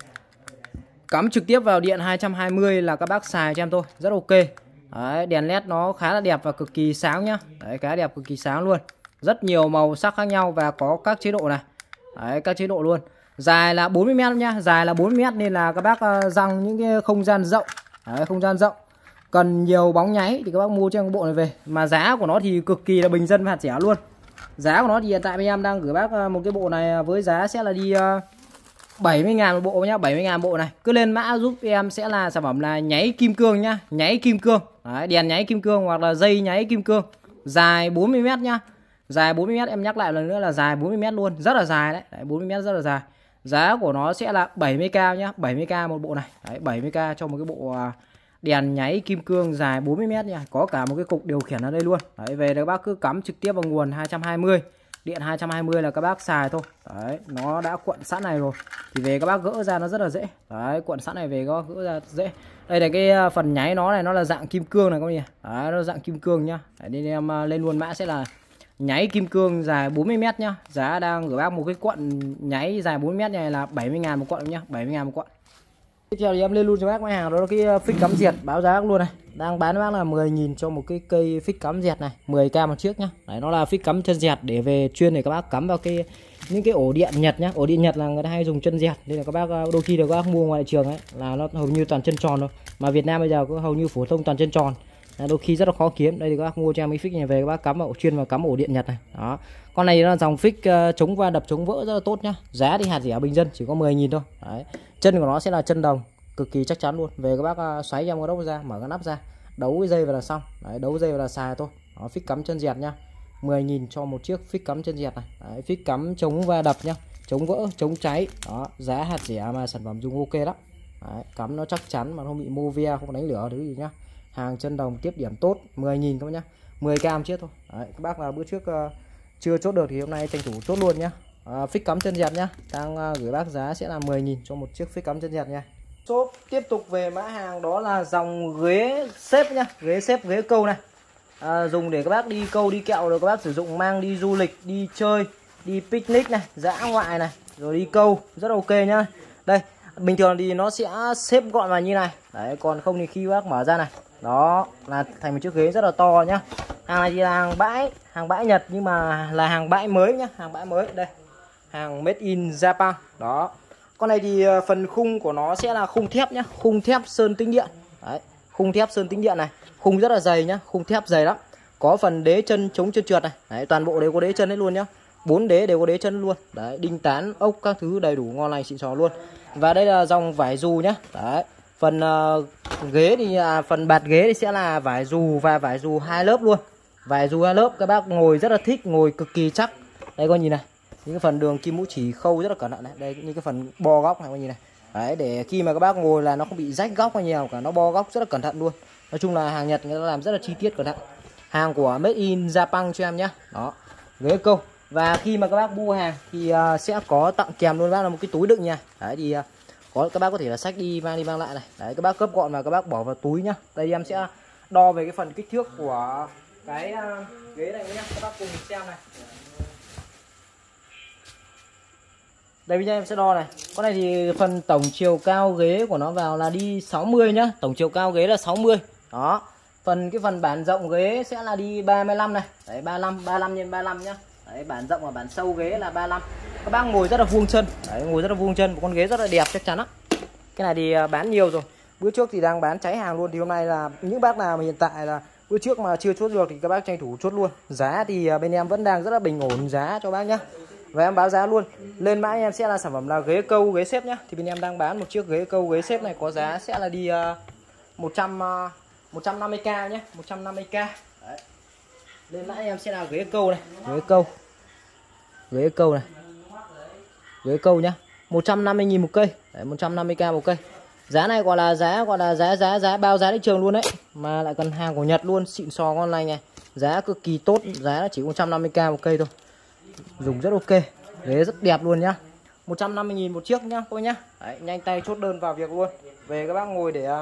Cắm trực tiếp vào điện 220 là các bác xài cho em thôi, rất ok. Đấy, đèn led nó khá là đẹp và cực kỳ sáng nhá. Đấy, khá đẹp, cực kỳ sáng luôn. Rất nhiều màu sắc khác nhau và có các chế độ này. Đấy, các chế độ luôn. Dài là 40m nhá, dài là 40m nên là các bác răng những cái không gian rộng. Đấy, không gian rộng. Cần nhiều bóng nháy thì các bác mua cho bộ này về. Mà giá của nó thì cực kỳ là bình dân và rẻ luôn. Giá của nó thì hiện tại bên em đang gửi bác một cái bộ này với giá sẽ là đi 70.000 một bộ nhá, 70.000 bộ này. Cứ lên mã giúp em sẽ là sản phẩm là nháy kim cương nhá, nháy kim cương. Đấy, đèn nháy kim cương hoặc là dây nháy kim cương. Dài 40m nhá. Dài 40m, em nhắc lại lần nữa là dài 40m luôn, rất là dài đấy. Đấy, 40m rất là dài. Giá của nó sẽ là 70k nhá, 70k một bộ này. Đấy, 70k cho một cái bộ đèn nháy kim cương dài 40m nha. Có cả một cái cục điều khiển ở đây luôn. Đấy, về các bác cứ cắm trực tiếp vào nguồn 220. Điện 220 là các bác xài thôi. Đấy, nó đã cuộn sẵn này rồi. Thì về các bác gỡ ra nó rất là dễ. Đấy, cuộn sẵn này về các bác gỡ ra dễ. Đây là cái phần nháy nó này, nó là dạng kim cương này các bác nhỉ. Đấy, nó là dạng kim cương nhá. Đấy, nên em lên luôn mã sẽ là nháy kim cương dài 40m nhá. Giá đang gửi bác một cái cuộn nháy dài 40m này là 70.000 một cuộn nhá, 70.000 một cuộn. Tiếp theo thì em lên luôn cho bác máy hàng đó là cái phích cắm diệt, báo giá luôn này. Đang bán bác là 10.000 cho một cái cây phích cắm diệt này, 10k một chiếc nhá. Đấy, nó là phích cắm chân diệt để về chuyên để các bác cắm vào những cái ổ điện Nhật nhá. Ổ điện Nhật là người ta hay dùng chân diệt nên là các bác đôi khi là các bác mua ngoài thị trường ấy là nó hầu như toàn chân tròn thôi. Mà Việt Nam bây giờ có hầu như phổ thông toàn chân tròn. Đôi khi rất là khó kiếm. Đây thì các bác mua cho em cái phích này về các bác cắm vào chuyên vào cắm ổ điện Nhật này. Đó. Con này nó là dòng phích chống va đập chống vỡ rất là tốt nhá. Giá thì hạt rẻ bình dân chỉ có 10.000 thôi. Đấy. Chân của nó sẽ là chân đồng, cực kỳ chắc chắn luôn. Về các bác xoáy cho em cái đốc ra, mở cái nắp ra, đấu cái dây vào là xong. Đấy, đấu dây vào là xài thôi. Đó, phích cắm chân dẹt nhá. 10.000 cho một chiếc phích cắm chân dẹt này. Đấy, phích cắm chống va đập nhá, chống vỡ, chống cháy. Đó, giá hạt rẻ mà sản phẩm dùng ok đó. Đấy, cắm nó chắc chắn mà không bị mô ve, không đánh lửa thứ gì nhá. Hàng chân đồng tiếp điểm tốt, 10.000 các bác nhá. 10k một chiếc thôi. Đấy, các bác nào bữa trước chưa chốt được thì hôm nay tranh thủ chốt luôn nhá. Phích cắm chân dẹt nhá. Đang gửi bác giá sẽ là 10.000 cho một chiếc phích cắm chân dẹt nha. Shop tiếp tục về mã hàng đó là dòng ghế xếp nhá, ghế xếp, ghế câu này. Dùng để các bác đi câu đi kẹo rồi các bác sử dụng mang đi du lịch, đi chơi, đi picnic này, dã ngoại này, rồi đi câu rất ok nhá. Đây, bình thường thì nó sẽ xếp gọn vào như này. Đấy, còn không thì khi bác mở ra này, đó là thành một chiếc ghế rất là to nhá. Hàng này thì là hàng bãi Nhật nhưng mà là hàng bãi mới nhá, hàng bãi mới. Đây, hàng made in Japan. Đó. Con này thì phần khung của nó sẽ là khung thép nhá, khung thép sơn tĩnh điện. Đấy, khung thép sơn tĩnh điện này, khung rất là dày nhá, khung thép dày lắm. Có phần đế chân chống trơn trượt này. Đấy, toàn bộ đều có đế chân hết luôn nhá. 4 đế đều có đế chân luôn. Đấy, đinh tán, ốc các thứ đầy đủ ngon lành xịn sò luôn. Và đây là dòng vải dù nhá. Đấy, phần ghế thì phần bạt ghế thì sẽ là vải dù và vải dù 2 lớp luôn. Vải dù 2 lớp, các bác ngồi rất là thích, ngồi cực kỳ chắc. Đây coi nhìn này. Những cái phần đường kim mũi chỉ khâu rất là cẩn thận này. Đây những cái phần bo góc này coi nhìn này. Đấy, để khi mà các bác ngồi là nó không bị rách góc hay nhiều cả, nó bo góc rất là cẩn thận luôn. Nói chung là hàng Nhật người ta làm rất là chi tiết cẩn thận. Hàng của Made in Japan cho em nhá. Đó, ghế câu. Và khi mà các bác mua hàng thì sẽ có tặng kèm luôn bác là một cái túi đựng nha. Đấy thì các bác có thể là xách đi mang lại này. Đấy, các bác cấp gọn và các bác bỏ vào túi nhá. Đây em sẽ đo về cái phần kích thước của cái ghế này nhá. Các bác cùng xem này. Đây bây giờ em sẽ đo này. Con này thì phần tổng chiều cao ghế của nó vào là đi 60 nhá. Tổng chiều cao ghế là 60. Đó. Cái phần bản rộng ghế sẽ là đi 35 này. Đấy, 35 x 35 nhá. Đấy, bản rộng và bản sâu ghế là 35. Các bác ngồi rất là vuông chân. Đấy, ngồi rất là vuông chân, một con ghế rất là đẹp chắc chắn á. Cái này thì bán nhiều rồi. Bữa trước thì đang bán cháy hàng luôn, thì hôm nay là những bác nào mà hiện tại là bữa trước mà chưa chốt được thì các bác tranh thủ chốt luôn. Giá thì bên em vẫn đang rất là bình ổn giá cho bác nhá. Và em báo giá luôn. Lên mã em sẽ là sản phẩm là ghế câu, ghế xếp nhá. Thì bên em đang bán một chiếc ghế câu, ghế xếp này có giá sẽ là đi 150k nhé, 150k. Đấy. Lên mã em sẽ là ghế câu này, ghế câu này, ghế câu nhá, 150.000 một cây. Đấy, 150k một cây. Giá này gọi là giá bao giá thị trường luôn đấy, mà lại còn hàng của Nhật luôn, xịn sò ngon lành này. Giá cực kỳ tốt, giá chỉ 150k một cây thôi. Dùng rất ok, ghế rất đẹp luôn nhá. 150.000 một chiếc nhá cô nhá. Đấy, nhanh tay chốt đơn vào việc luôn. Về các bác ngồi để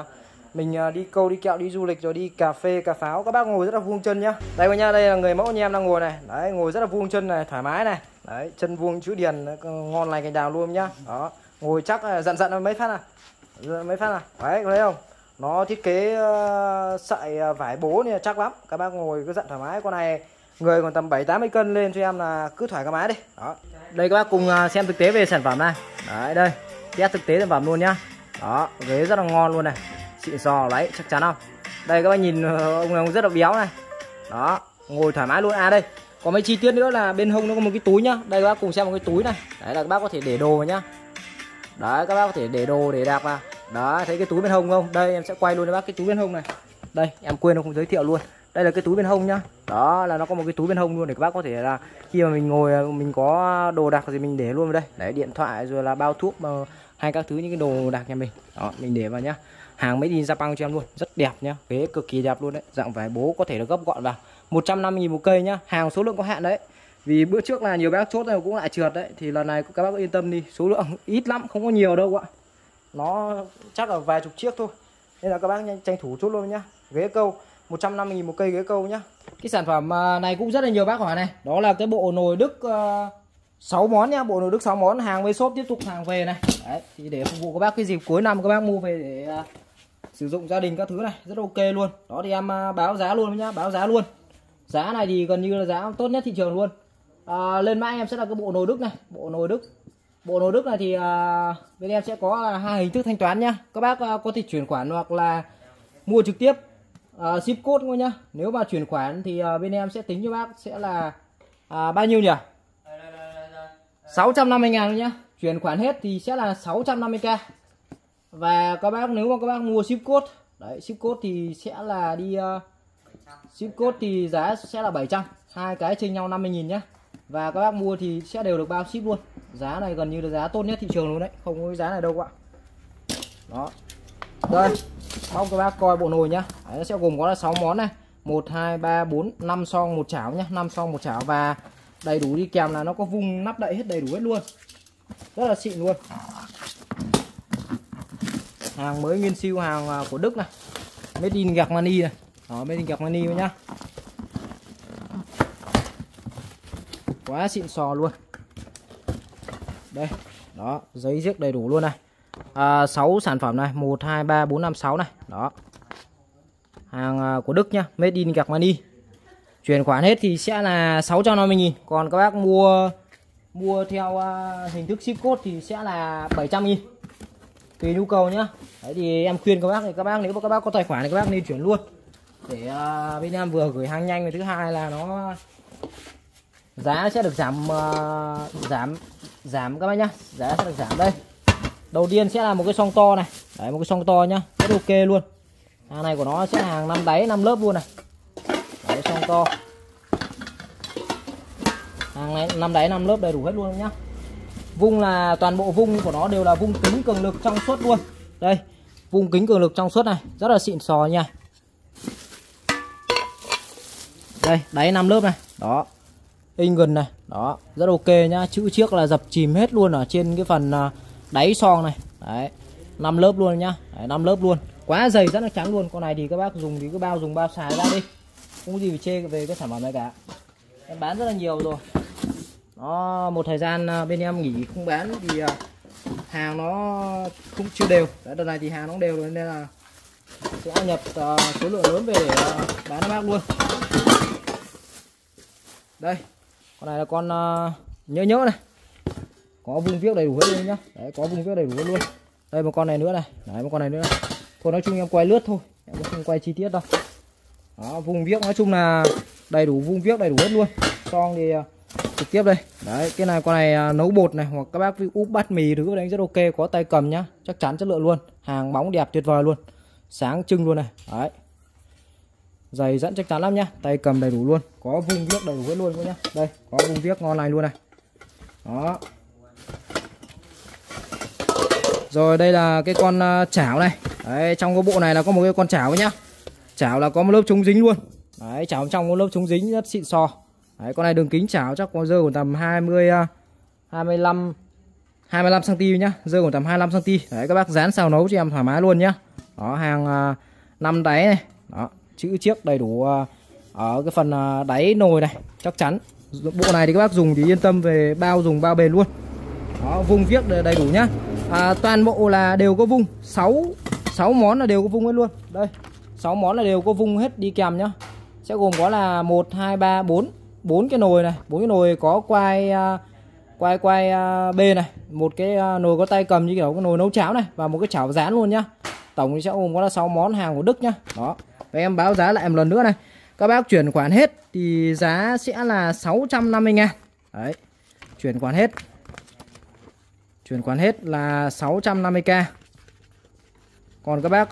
Mình đi câu, đi kẹo, đi du lịch rồi đi cà phê, cà pháo, các bác ngồi rất là vuông chân nhá. Đây các nhá, đây là người mẫu anh em đang ngồi này. Đấy, ngồi rất là vuông chân này, thoải mái này. Đấy, chân vuông chữ điền ngon lành cành đào luôn nhá. Đó, ngồi chắc dặn dặn mấy phát nào. Mấy phát nào. Đấy, có thấy không? Nó thiết kế sợi vải bố này chắc lắm. Các bác ngồi cứ dặn thoải mái. Con này người còn tầm 7-80 cân lên cho em là cứ thoải mái đi. Đó. Đây các bác cùng xem thực tế về sản phẩm này. Đấy, đây. Test thực tế sản phẩm luôn nhá. Đó, ghế rất là ngon luôn này. Xịn sò đấy, chắc chắn không? Đây các bác nhìn ông rất là béo này. Đó, ngồi thoải mái luôn. À đây, có mấy chi tiết nữa là bên hông nó có một cái túi nhá. Đây các bác cùng xem một cái túi này. Đấy là các bác có thể để đồ vào nhá. Đấy, các bác có thể để đồ, để đạc vào. Đó, thấy cái túi bên hông không? Đây em sẽ quay luôn cho bác cái túi bên hông này. Đây, em quên không giới thiệu luôn. Đây là cái túi bên hông nhá. Đó là nó có một cái túi bên hông luôn để các bác có thể là khi mà mình ngồi mình có đồ đạc gì mình để luôn vào đây. Đấy, điện thoại rồi là bao thuốc hay các thứ những cái đồ đạc nhà mình. Đó, mình để vào nhá. Hàng made in Japan cho em luôn, rất đẹp nhá. Ghế cực kỳ đẹp luôn đấy. Dạng vải bố có thể được gấp gọn vào. 150.000 một cây nhá. Hàng số lượng có hạn đấy. Vì bữa trước là nhiều bác chốt này cũng lại trượt đấy. Thì lần này các bác yên tâm đi, số lượng ít lắm, không có nhiều đâu ạ. Nó chắc là vài chục chiếc thôi. Nên là các bác tranh thủ chốt luôn nhá. Ghế câu 150.000 một cây ghế câu nhá. Cái sản phẩm này cũng rất là nhiều bác hỏi này. Đó là cái bộ nồi Đức 6 món nhá. Bộ nồi Đức 6 món, hàng với shop tiếp tục hàng về này. Đấy, thì để phục vụ các bác cái dịp cuối năm các bác mua về để sử dụng gia đình các thứ này, rất ok luôn. Đó thì em báo giá luôn nhá, báo giá luôn. Giá này thì gần như là giá tốt nhất thị trường luôn. Lên mã em sẽ là cái bộ nồi Đức này, bộ nồi Đức này thì bên em sẽ có là 2 hình thức thanh toán nhá. Các bác có thể chuyển khoản hoặc là mua trực tiếp, ship code thôi nhá. Nếu mà chuyển khoản thì bên em sẽ tính cho bác sẽ là bao nhiêu nhỉ? 650.000 nhá. Chuyển khoản hết thì sẽ là 650k. Và các bác nếu mà các bác mua ship code, đấy ship code thì sẽ là đi ship code thì giá sẽ là 700, hai cái chênh nhau 50.000 nhá. Và các bác mua thì sẽ đều được bao ship luôn. Giá này gần như là giá tốt nhất thị trường luôn đấy, không có cái giá này đâu ạ. Đó. Đây, mong các bác coi bộ nồi nhá. Đấy, nó sẽ gồm có là 6 món này. 1 2 3 4 5 xong một chảo nhá, 5 xong một chảo và đầy đủ đi kèm là nó có vung nắp đậy hết đầy đủ hết luôn. Rất là xịn luôn. Hàng mới nguyên siêu, hàng của Đức này. Made in Germany này. Đó, made in Germany nhá. Quá xịn sò luôn. Đây, đó, giấy giết đầy đủ luôn này. 6 sản phẩm này, 1 2 3 4 5 6 này. Đó. Hàng của Đức nhá, made in Germany. Chuyển khoản hết thì sẽ là 650.000, còn các bác mua theo hình thức ship code thì sẽ là 700.000. Tùy nhu cầu nhá. Đấy thì em khuyên các bác thì các bác nếu mà các bác có tài khoản thì các bác nên chuyển luôn. Để bên em vừa gửi hàng nhanh, và thứ hai là nó giá sẽ được giảm các bác nhá. Giá sẽ được giảm đây. Đầu tiên sẽ là một cái xoong to này. Đấy, một cái xoong to nhá, rất ok luôn. Hàng này của nó sẽ hàng 5 đáy 5 lớp luôn này. Đấy, xoong to. Hàng này 5 đáy 5 lớp đầy đủ hết luôn nhá. Vung là toàn bộ vung của nó đều là vung kính cường lực trong suốt luôn. Đây, vung kính cường lực trong suốt này, rất là xịn sò nha. Đây, đáy 5 lớp này, đó. In gần này, đó, rất ok nhá. Chữ chiếc là dập chìm hết luôn ở trên cái phần đáy xoong này. Đấy, 5 lớp luôn nhá. Đấy, 5 lớp luôn. Quá dày rất là trắng luôn. Con này thì các bác dùng thì cứ dùng bao xài ra đi. Không có gì phải chê về cái sản phẩm này cả. Em bán rất là nhiều rồi. Nó một thời gian bên em nghỉ không bán thì hàng nó không chưa đều. Đấy, đợt này thì hàng nó đều rồi nên là sẽ nhập số lượng lớn về để bán cho bác luôn. Đây, con này là con nhớ này, có vung viết đầy đủ hết luôn nhá. Đấy, có vung viết đầy đủ hết luôn. Đây một con này nữa này, đấy một con này nữa này. Thôi nói chung em quay lướt thôi, em không quay chi tiết đâu. Đó, vung viết nói chung là đầy đủ, vung viết đầy đủ hết luôn. Xong thì trực tiếp đây. Đấy, cái này con này nấu bột này hoặc các bác úp bát mì thứ đấy rất ok, có tay cầm nhá, chắc chắn chất lượng luôn. Hàng bóng đẹp tuyệt vời luôn. Sáng trưng luôn này. Đấy. Giày dẫn chắc chắn lắm nhá, tay cầm đầy đủ luôn, có vung viết đầy đủ hết luôn nhá. Đây, có vung viết ngon lành luôn này. Đó. Rồi đây là cái con chảo này. Đấy, trong cái bộ này là có một cái con chảo nhá. Chảo là có một lớp chống dính luôn. Đấy, chảo trong có lớp chống dính rất xịn sò. Đấy, con này đường kính chảo chắc có dơ của tầm 25 cm nhá, dơ của tầm 25 cm. Đấy, các bác dán xào nấu cho em thoải mái luôn nhá. Đó, hàng 5 đáy này. Đó, chữ chiếc đầy đủ ở cái phần đáy nồi này, chắc chắn. Bộ này thì các bác dùng thì yên tâm về bao dùng bao bền luôn. Đó, vung viết đầy đủ nhá. Toàn bộ là đều có vung, 6 món là đều có vung hết luôn. Đây, 6 món là đều có vung hết đi kèm nhá. Sẽ gồm có là 1 2 3 4 cái nồi này, 4 cái nồi có quai B này, một cái nồi có tay cầm như kiểu cái nồi nấu cháo này và một cái chảo rán luôn nhá. Tổng thì sẽ gồm có là 6 món hàng của Đức nhá. Đó. Và em báo giá lại một lần nữa này. Các bác chuyển khoản hết thì giá sẽ là 650.000. Đấy. Chuyển khoản hết. Chuyển khoản hết là 650k. Còn các bác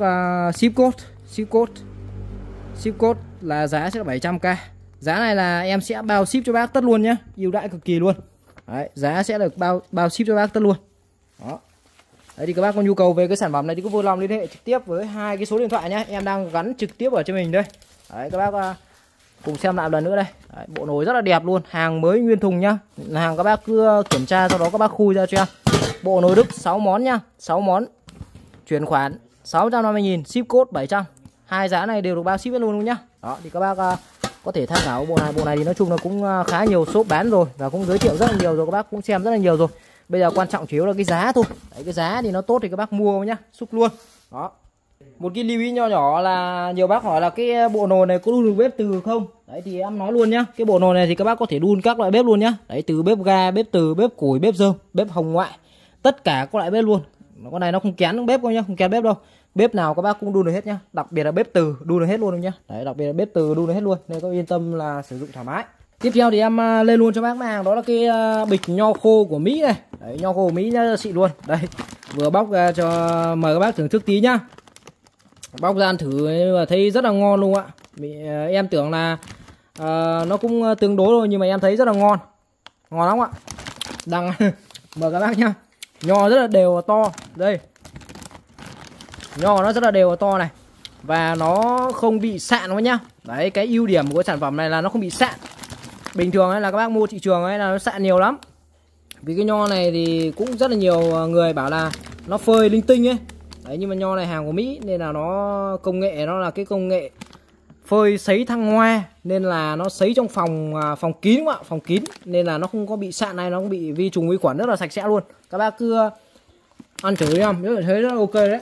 ship code là giá sẽ là 700k. Giá này là em sẽ bao ship cho bác tất luôn nhá, ưu đãi cực kỳ luôn. Đấy, giá sẽ được bao ship cho bác tất luôn. Đó. Đấy thì các bác có nhu cầu về cái sản phẩm này thì cứ vui lòng liên hệ trực tiếp với hai cái số điện thoại nhá, em đang gắn trực tiếp ở trên mình đây. Đấy, các bác cùng xem lại một lần nữa đây. Đấy, bộ nồi rất là đẹp luôn, hàng mới nguyên thùng nhá. Hàng các bác cứ kiểm tra sau đó các bác khui ra cho em. Bộ nồi Đức 6 món nhá, 6 món. Chuyển khoản 650.000, ship code 700. Hai giá này đều được bao ship luôn nhá. Đó thì các bác có thể tham khảo bộ này. Bộ này thì nói chung là cũng khá nhiều shop bán rồi và cũng giới thiệu rất là nhiều rồi, các bác cũng xem rất là nhiều rồi. Bây giờ quan trọng chủ yếu là cái giá thôi. Đấy, cái giá thì nó tốt thì các bác mua nhá, xúc luôn. Đó. Một cái lưu ý nho nhỏ là nhiều bác hỏi là cái bộ nồi này có đun được bếp từ không? Đấy thì em nói luôn nhá. Cái bộ nồi này thì các bác có thể đun các loại bếp luôn nhá. Đấy, từ bếp ga, bếp từ, bếp củi, bếp rơm, bếp hồng ngoại. Tất cả các loại bếp luôn. Con này nó không kén bếp đâu nhá, không kén bếp đâu. Bếp nào các bác cũng đun được hết nhá. Đặc biệt là bếp từ đun được hết luôn nhá. Đấy, đặc biệt là bếp từ đun được hết luôn. Nên các yên tâm là sử dụng thoải mái. Tiếp theo thì em lên luôn cho bác hàng đó là cái bịch nho khô của Mỹ này. Đấy, nho khô của Mỹ nhá, xịn luôn. Đây, vừa bóc ra cho mời các bác thưởng thức tí nhá. Bóc ra ăn thử và thấy rất là ngon luôn ạ. Em tưởng là nó cũng tương đối thôi nhưng mà em thấy rất là ngon. Ngon lắm ạ. Đang mời các bác nhá. Nho rất là đều và to. Đây. Nho nó rất là đều và to này. Và nó không bị sạn nữa nhá. Đấy, cái ưu điểm của sản phẩm này là nó không bị sạn. Bình thường ấy là các bác mua thị trường ấy là nó sạn nhiều lắm. Vì cái nho này thì cũng rất là nhiều người bảo là nó phơi linh tinh ấy. Đấy, nhưng mà nho này hàng của Mỹ nên là nó công nghệ nó là cái công nghệ phơi sấy thăng hoa, nên là nó sấy trong phòng kín các bạn, phòng kín nên là nó không có bị sạn này, nó không bị vi trùng vi khuẩn, rất là sạch sẽ luôn. Các bác cứ ăn thử đi em, thấy rất là ok đấy.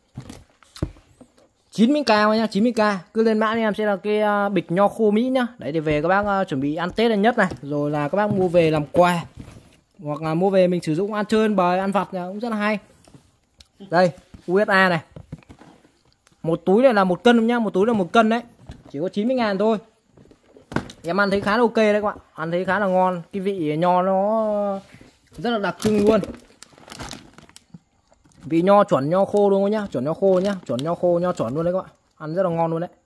90k nhá, 90k. Cứ lên mã em sẽ là cái bịch nho khô Mỹ nhá. Đấy thì về các bác chuẩn bị ăn Tết là nhất này, rồi là các bác mua về làm quà hoặc là mua về mình sử dụng ăn chơi bời ăn vặt cũng rất là hay. Đây, USA này. Một túi này là 1 cân nhá, một túi là 1 cân đấy. Chỉ có 90.000 thôi. Em ăn thấy khá là ok đấy các bạn. Ăn thấy khá là ngon. Cái vị nho nó rất là đặc trưng luôn. Vị nho chuẩn nho khô luôn nhá, chuẩn nho khô nhá, chuẩn nho khô, nho chuẩn luôn đấy các bạn. Ăn rất là ngon luôn đấy.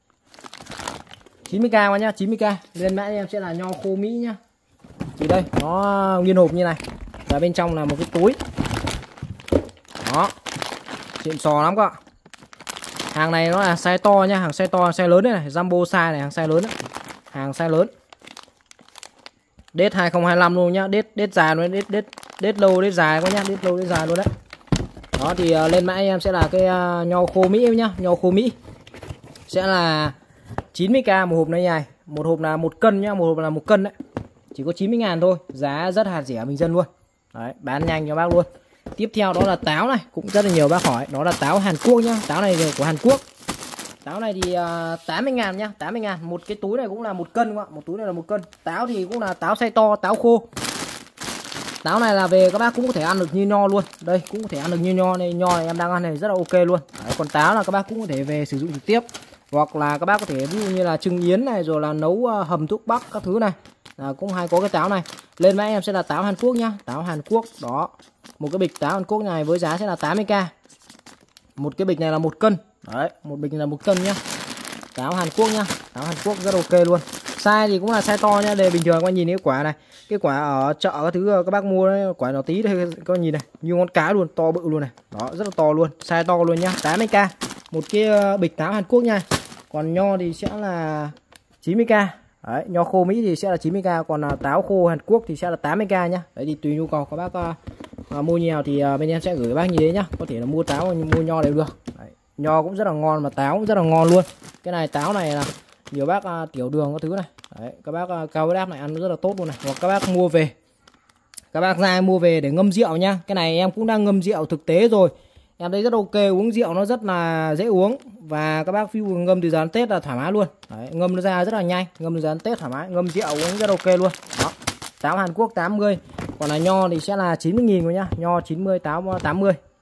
90k nhá, 90k. Lên mã em sẽ là nho khô Mỹ nhá. Thì đây, nó nguyên hộp như này. Và bên trong là một cái túi. Đó. Xịn sò lắm các bạn. Hàng này nó là size to nhá, hàng size to, hàng size lớn đấy này, Jumbo size này, hàng size lớn đấy. Hàng size lớn. Date 2025 luôn nhá, date dài luôn, date lâu, date dài quá nhá, date lâu, date dài luôn đấy. Đó thì lên mã em sẽ là cái nho khô Mỹ nhá, nho khô Mỹ. Sẽ là 90k một hộp này nhài. Một hộp là 1 cân nhá, một hộp là 1 cân đấy. Chỉ có 90.000 thôi, giá rất hạt rẻ bình dân luôn. Đấy, bán nhanh cho bác luôn. Tiếp theo đó là táo này, cũng rất là nhiều bác hỏi, đó là táo Hàn Quốc nhá, táo này của Hàn Quốc. Táo này thì 80.000 nhá, 80.000. Một cái túi này cũng là 1 cân các bạn, một túi này là 1 cân. Táo thì cũng là táo size to, táo khô. Táo này là về các bác cũng có thể ăn được như nho luôn. Đây, cũng có thể ăn được như nho này, nho này em đang ăn này rất là ok luôn. Đấy, còn táo là các bác cũng có thể về sử dụng trực tiếp. Hoặc là các bác có thể ví dụ như là trưng yến này, rồi là nấu hầm thuốc bắc các thứ này. Cũng hay có cái táo này. Lên mã em sẽ là táo Hàn Quốc nhá, táo Hàn Quốc đó. Một cái bịch táo Hàn Quốc này với giá sẽ là 80k. Một cái bịch này là 1 cân. Đấy, một bịch này là 1 cân nhá. Táo Hàn Quốc nhá, táo Hàn Quốc rất ok luôn. Size thì cũng là size to nhá, đây bình thường các bạn nhìn cái quả này. Cái quả ở chợ các thứ các bác mua đấy, quả nhỏ tí đây các bạn nhìn này, như con cá luôn, to bự luôn này. Đó, rất là to luôn, size to luôn nhá, 80k. Một cái bịch táo Hàn Quốc nha. Còn nho thì sẽ là 90k. Đấy, nho khô Mỹ thì sẽ là 90k, còn táo khô Hàn Quốc thì sẽ là 80k nhá. Đấy thì tùy nhu cầu các bác mua nhiều thì bên em sẽ gửi bác như thế nhá. Có thể là mua táo mua nho đều được. Đấy. Nho cũng rất là ngon mà táo cũng rất là ngon luôn. Cái này táo này là nhiều bác tiểu đường các thứ này. Đấy, các bác cao huyết áp này ăn rất là tốt luôn này. Hoặc các bác mua về, các bác ra mua về để ngâm rượu nhá. Cái này em cũng đang ngâm rượu thực tế rồi, em thấy rất ok, uống rượu nó rất là dễ uống. Và các bác phiêu ngâm từ giờ đến Tết là thoải mái luôn. Đấy, ngâm nó ra rất là nhanh, ngâm từ giờ đến Tết thoải mái, ngâm rượu uống rất ok luôn. Đó, táo Hàn Quốc 80, còn là nho thì sẽ là 90.000 rồi nhá. Nho 90, táo 80.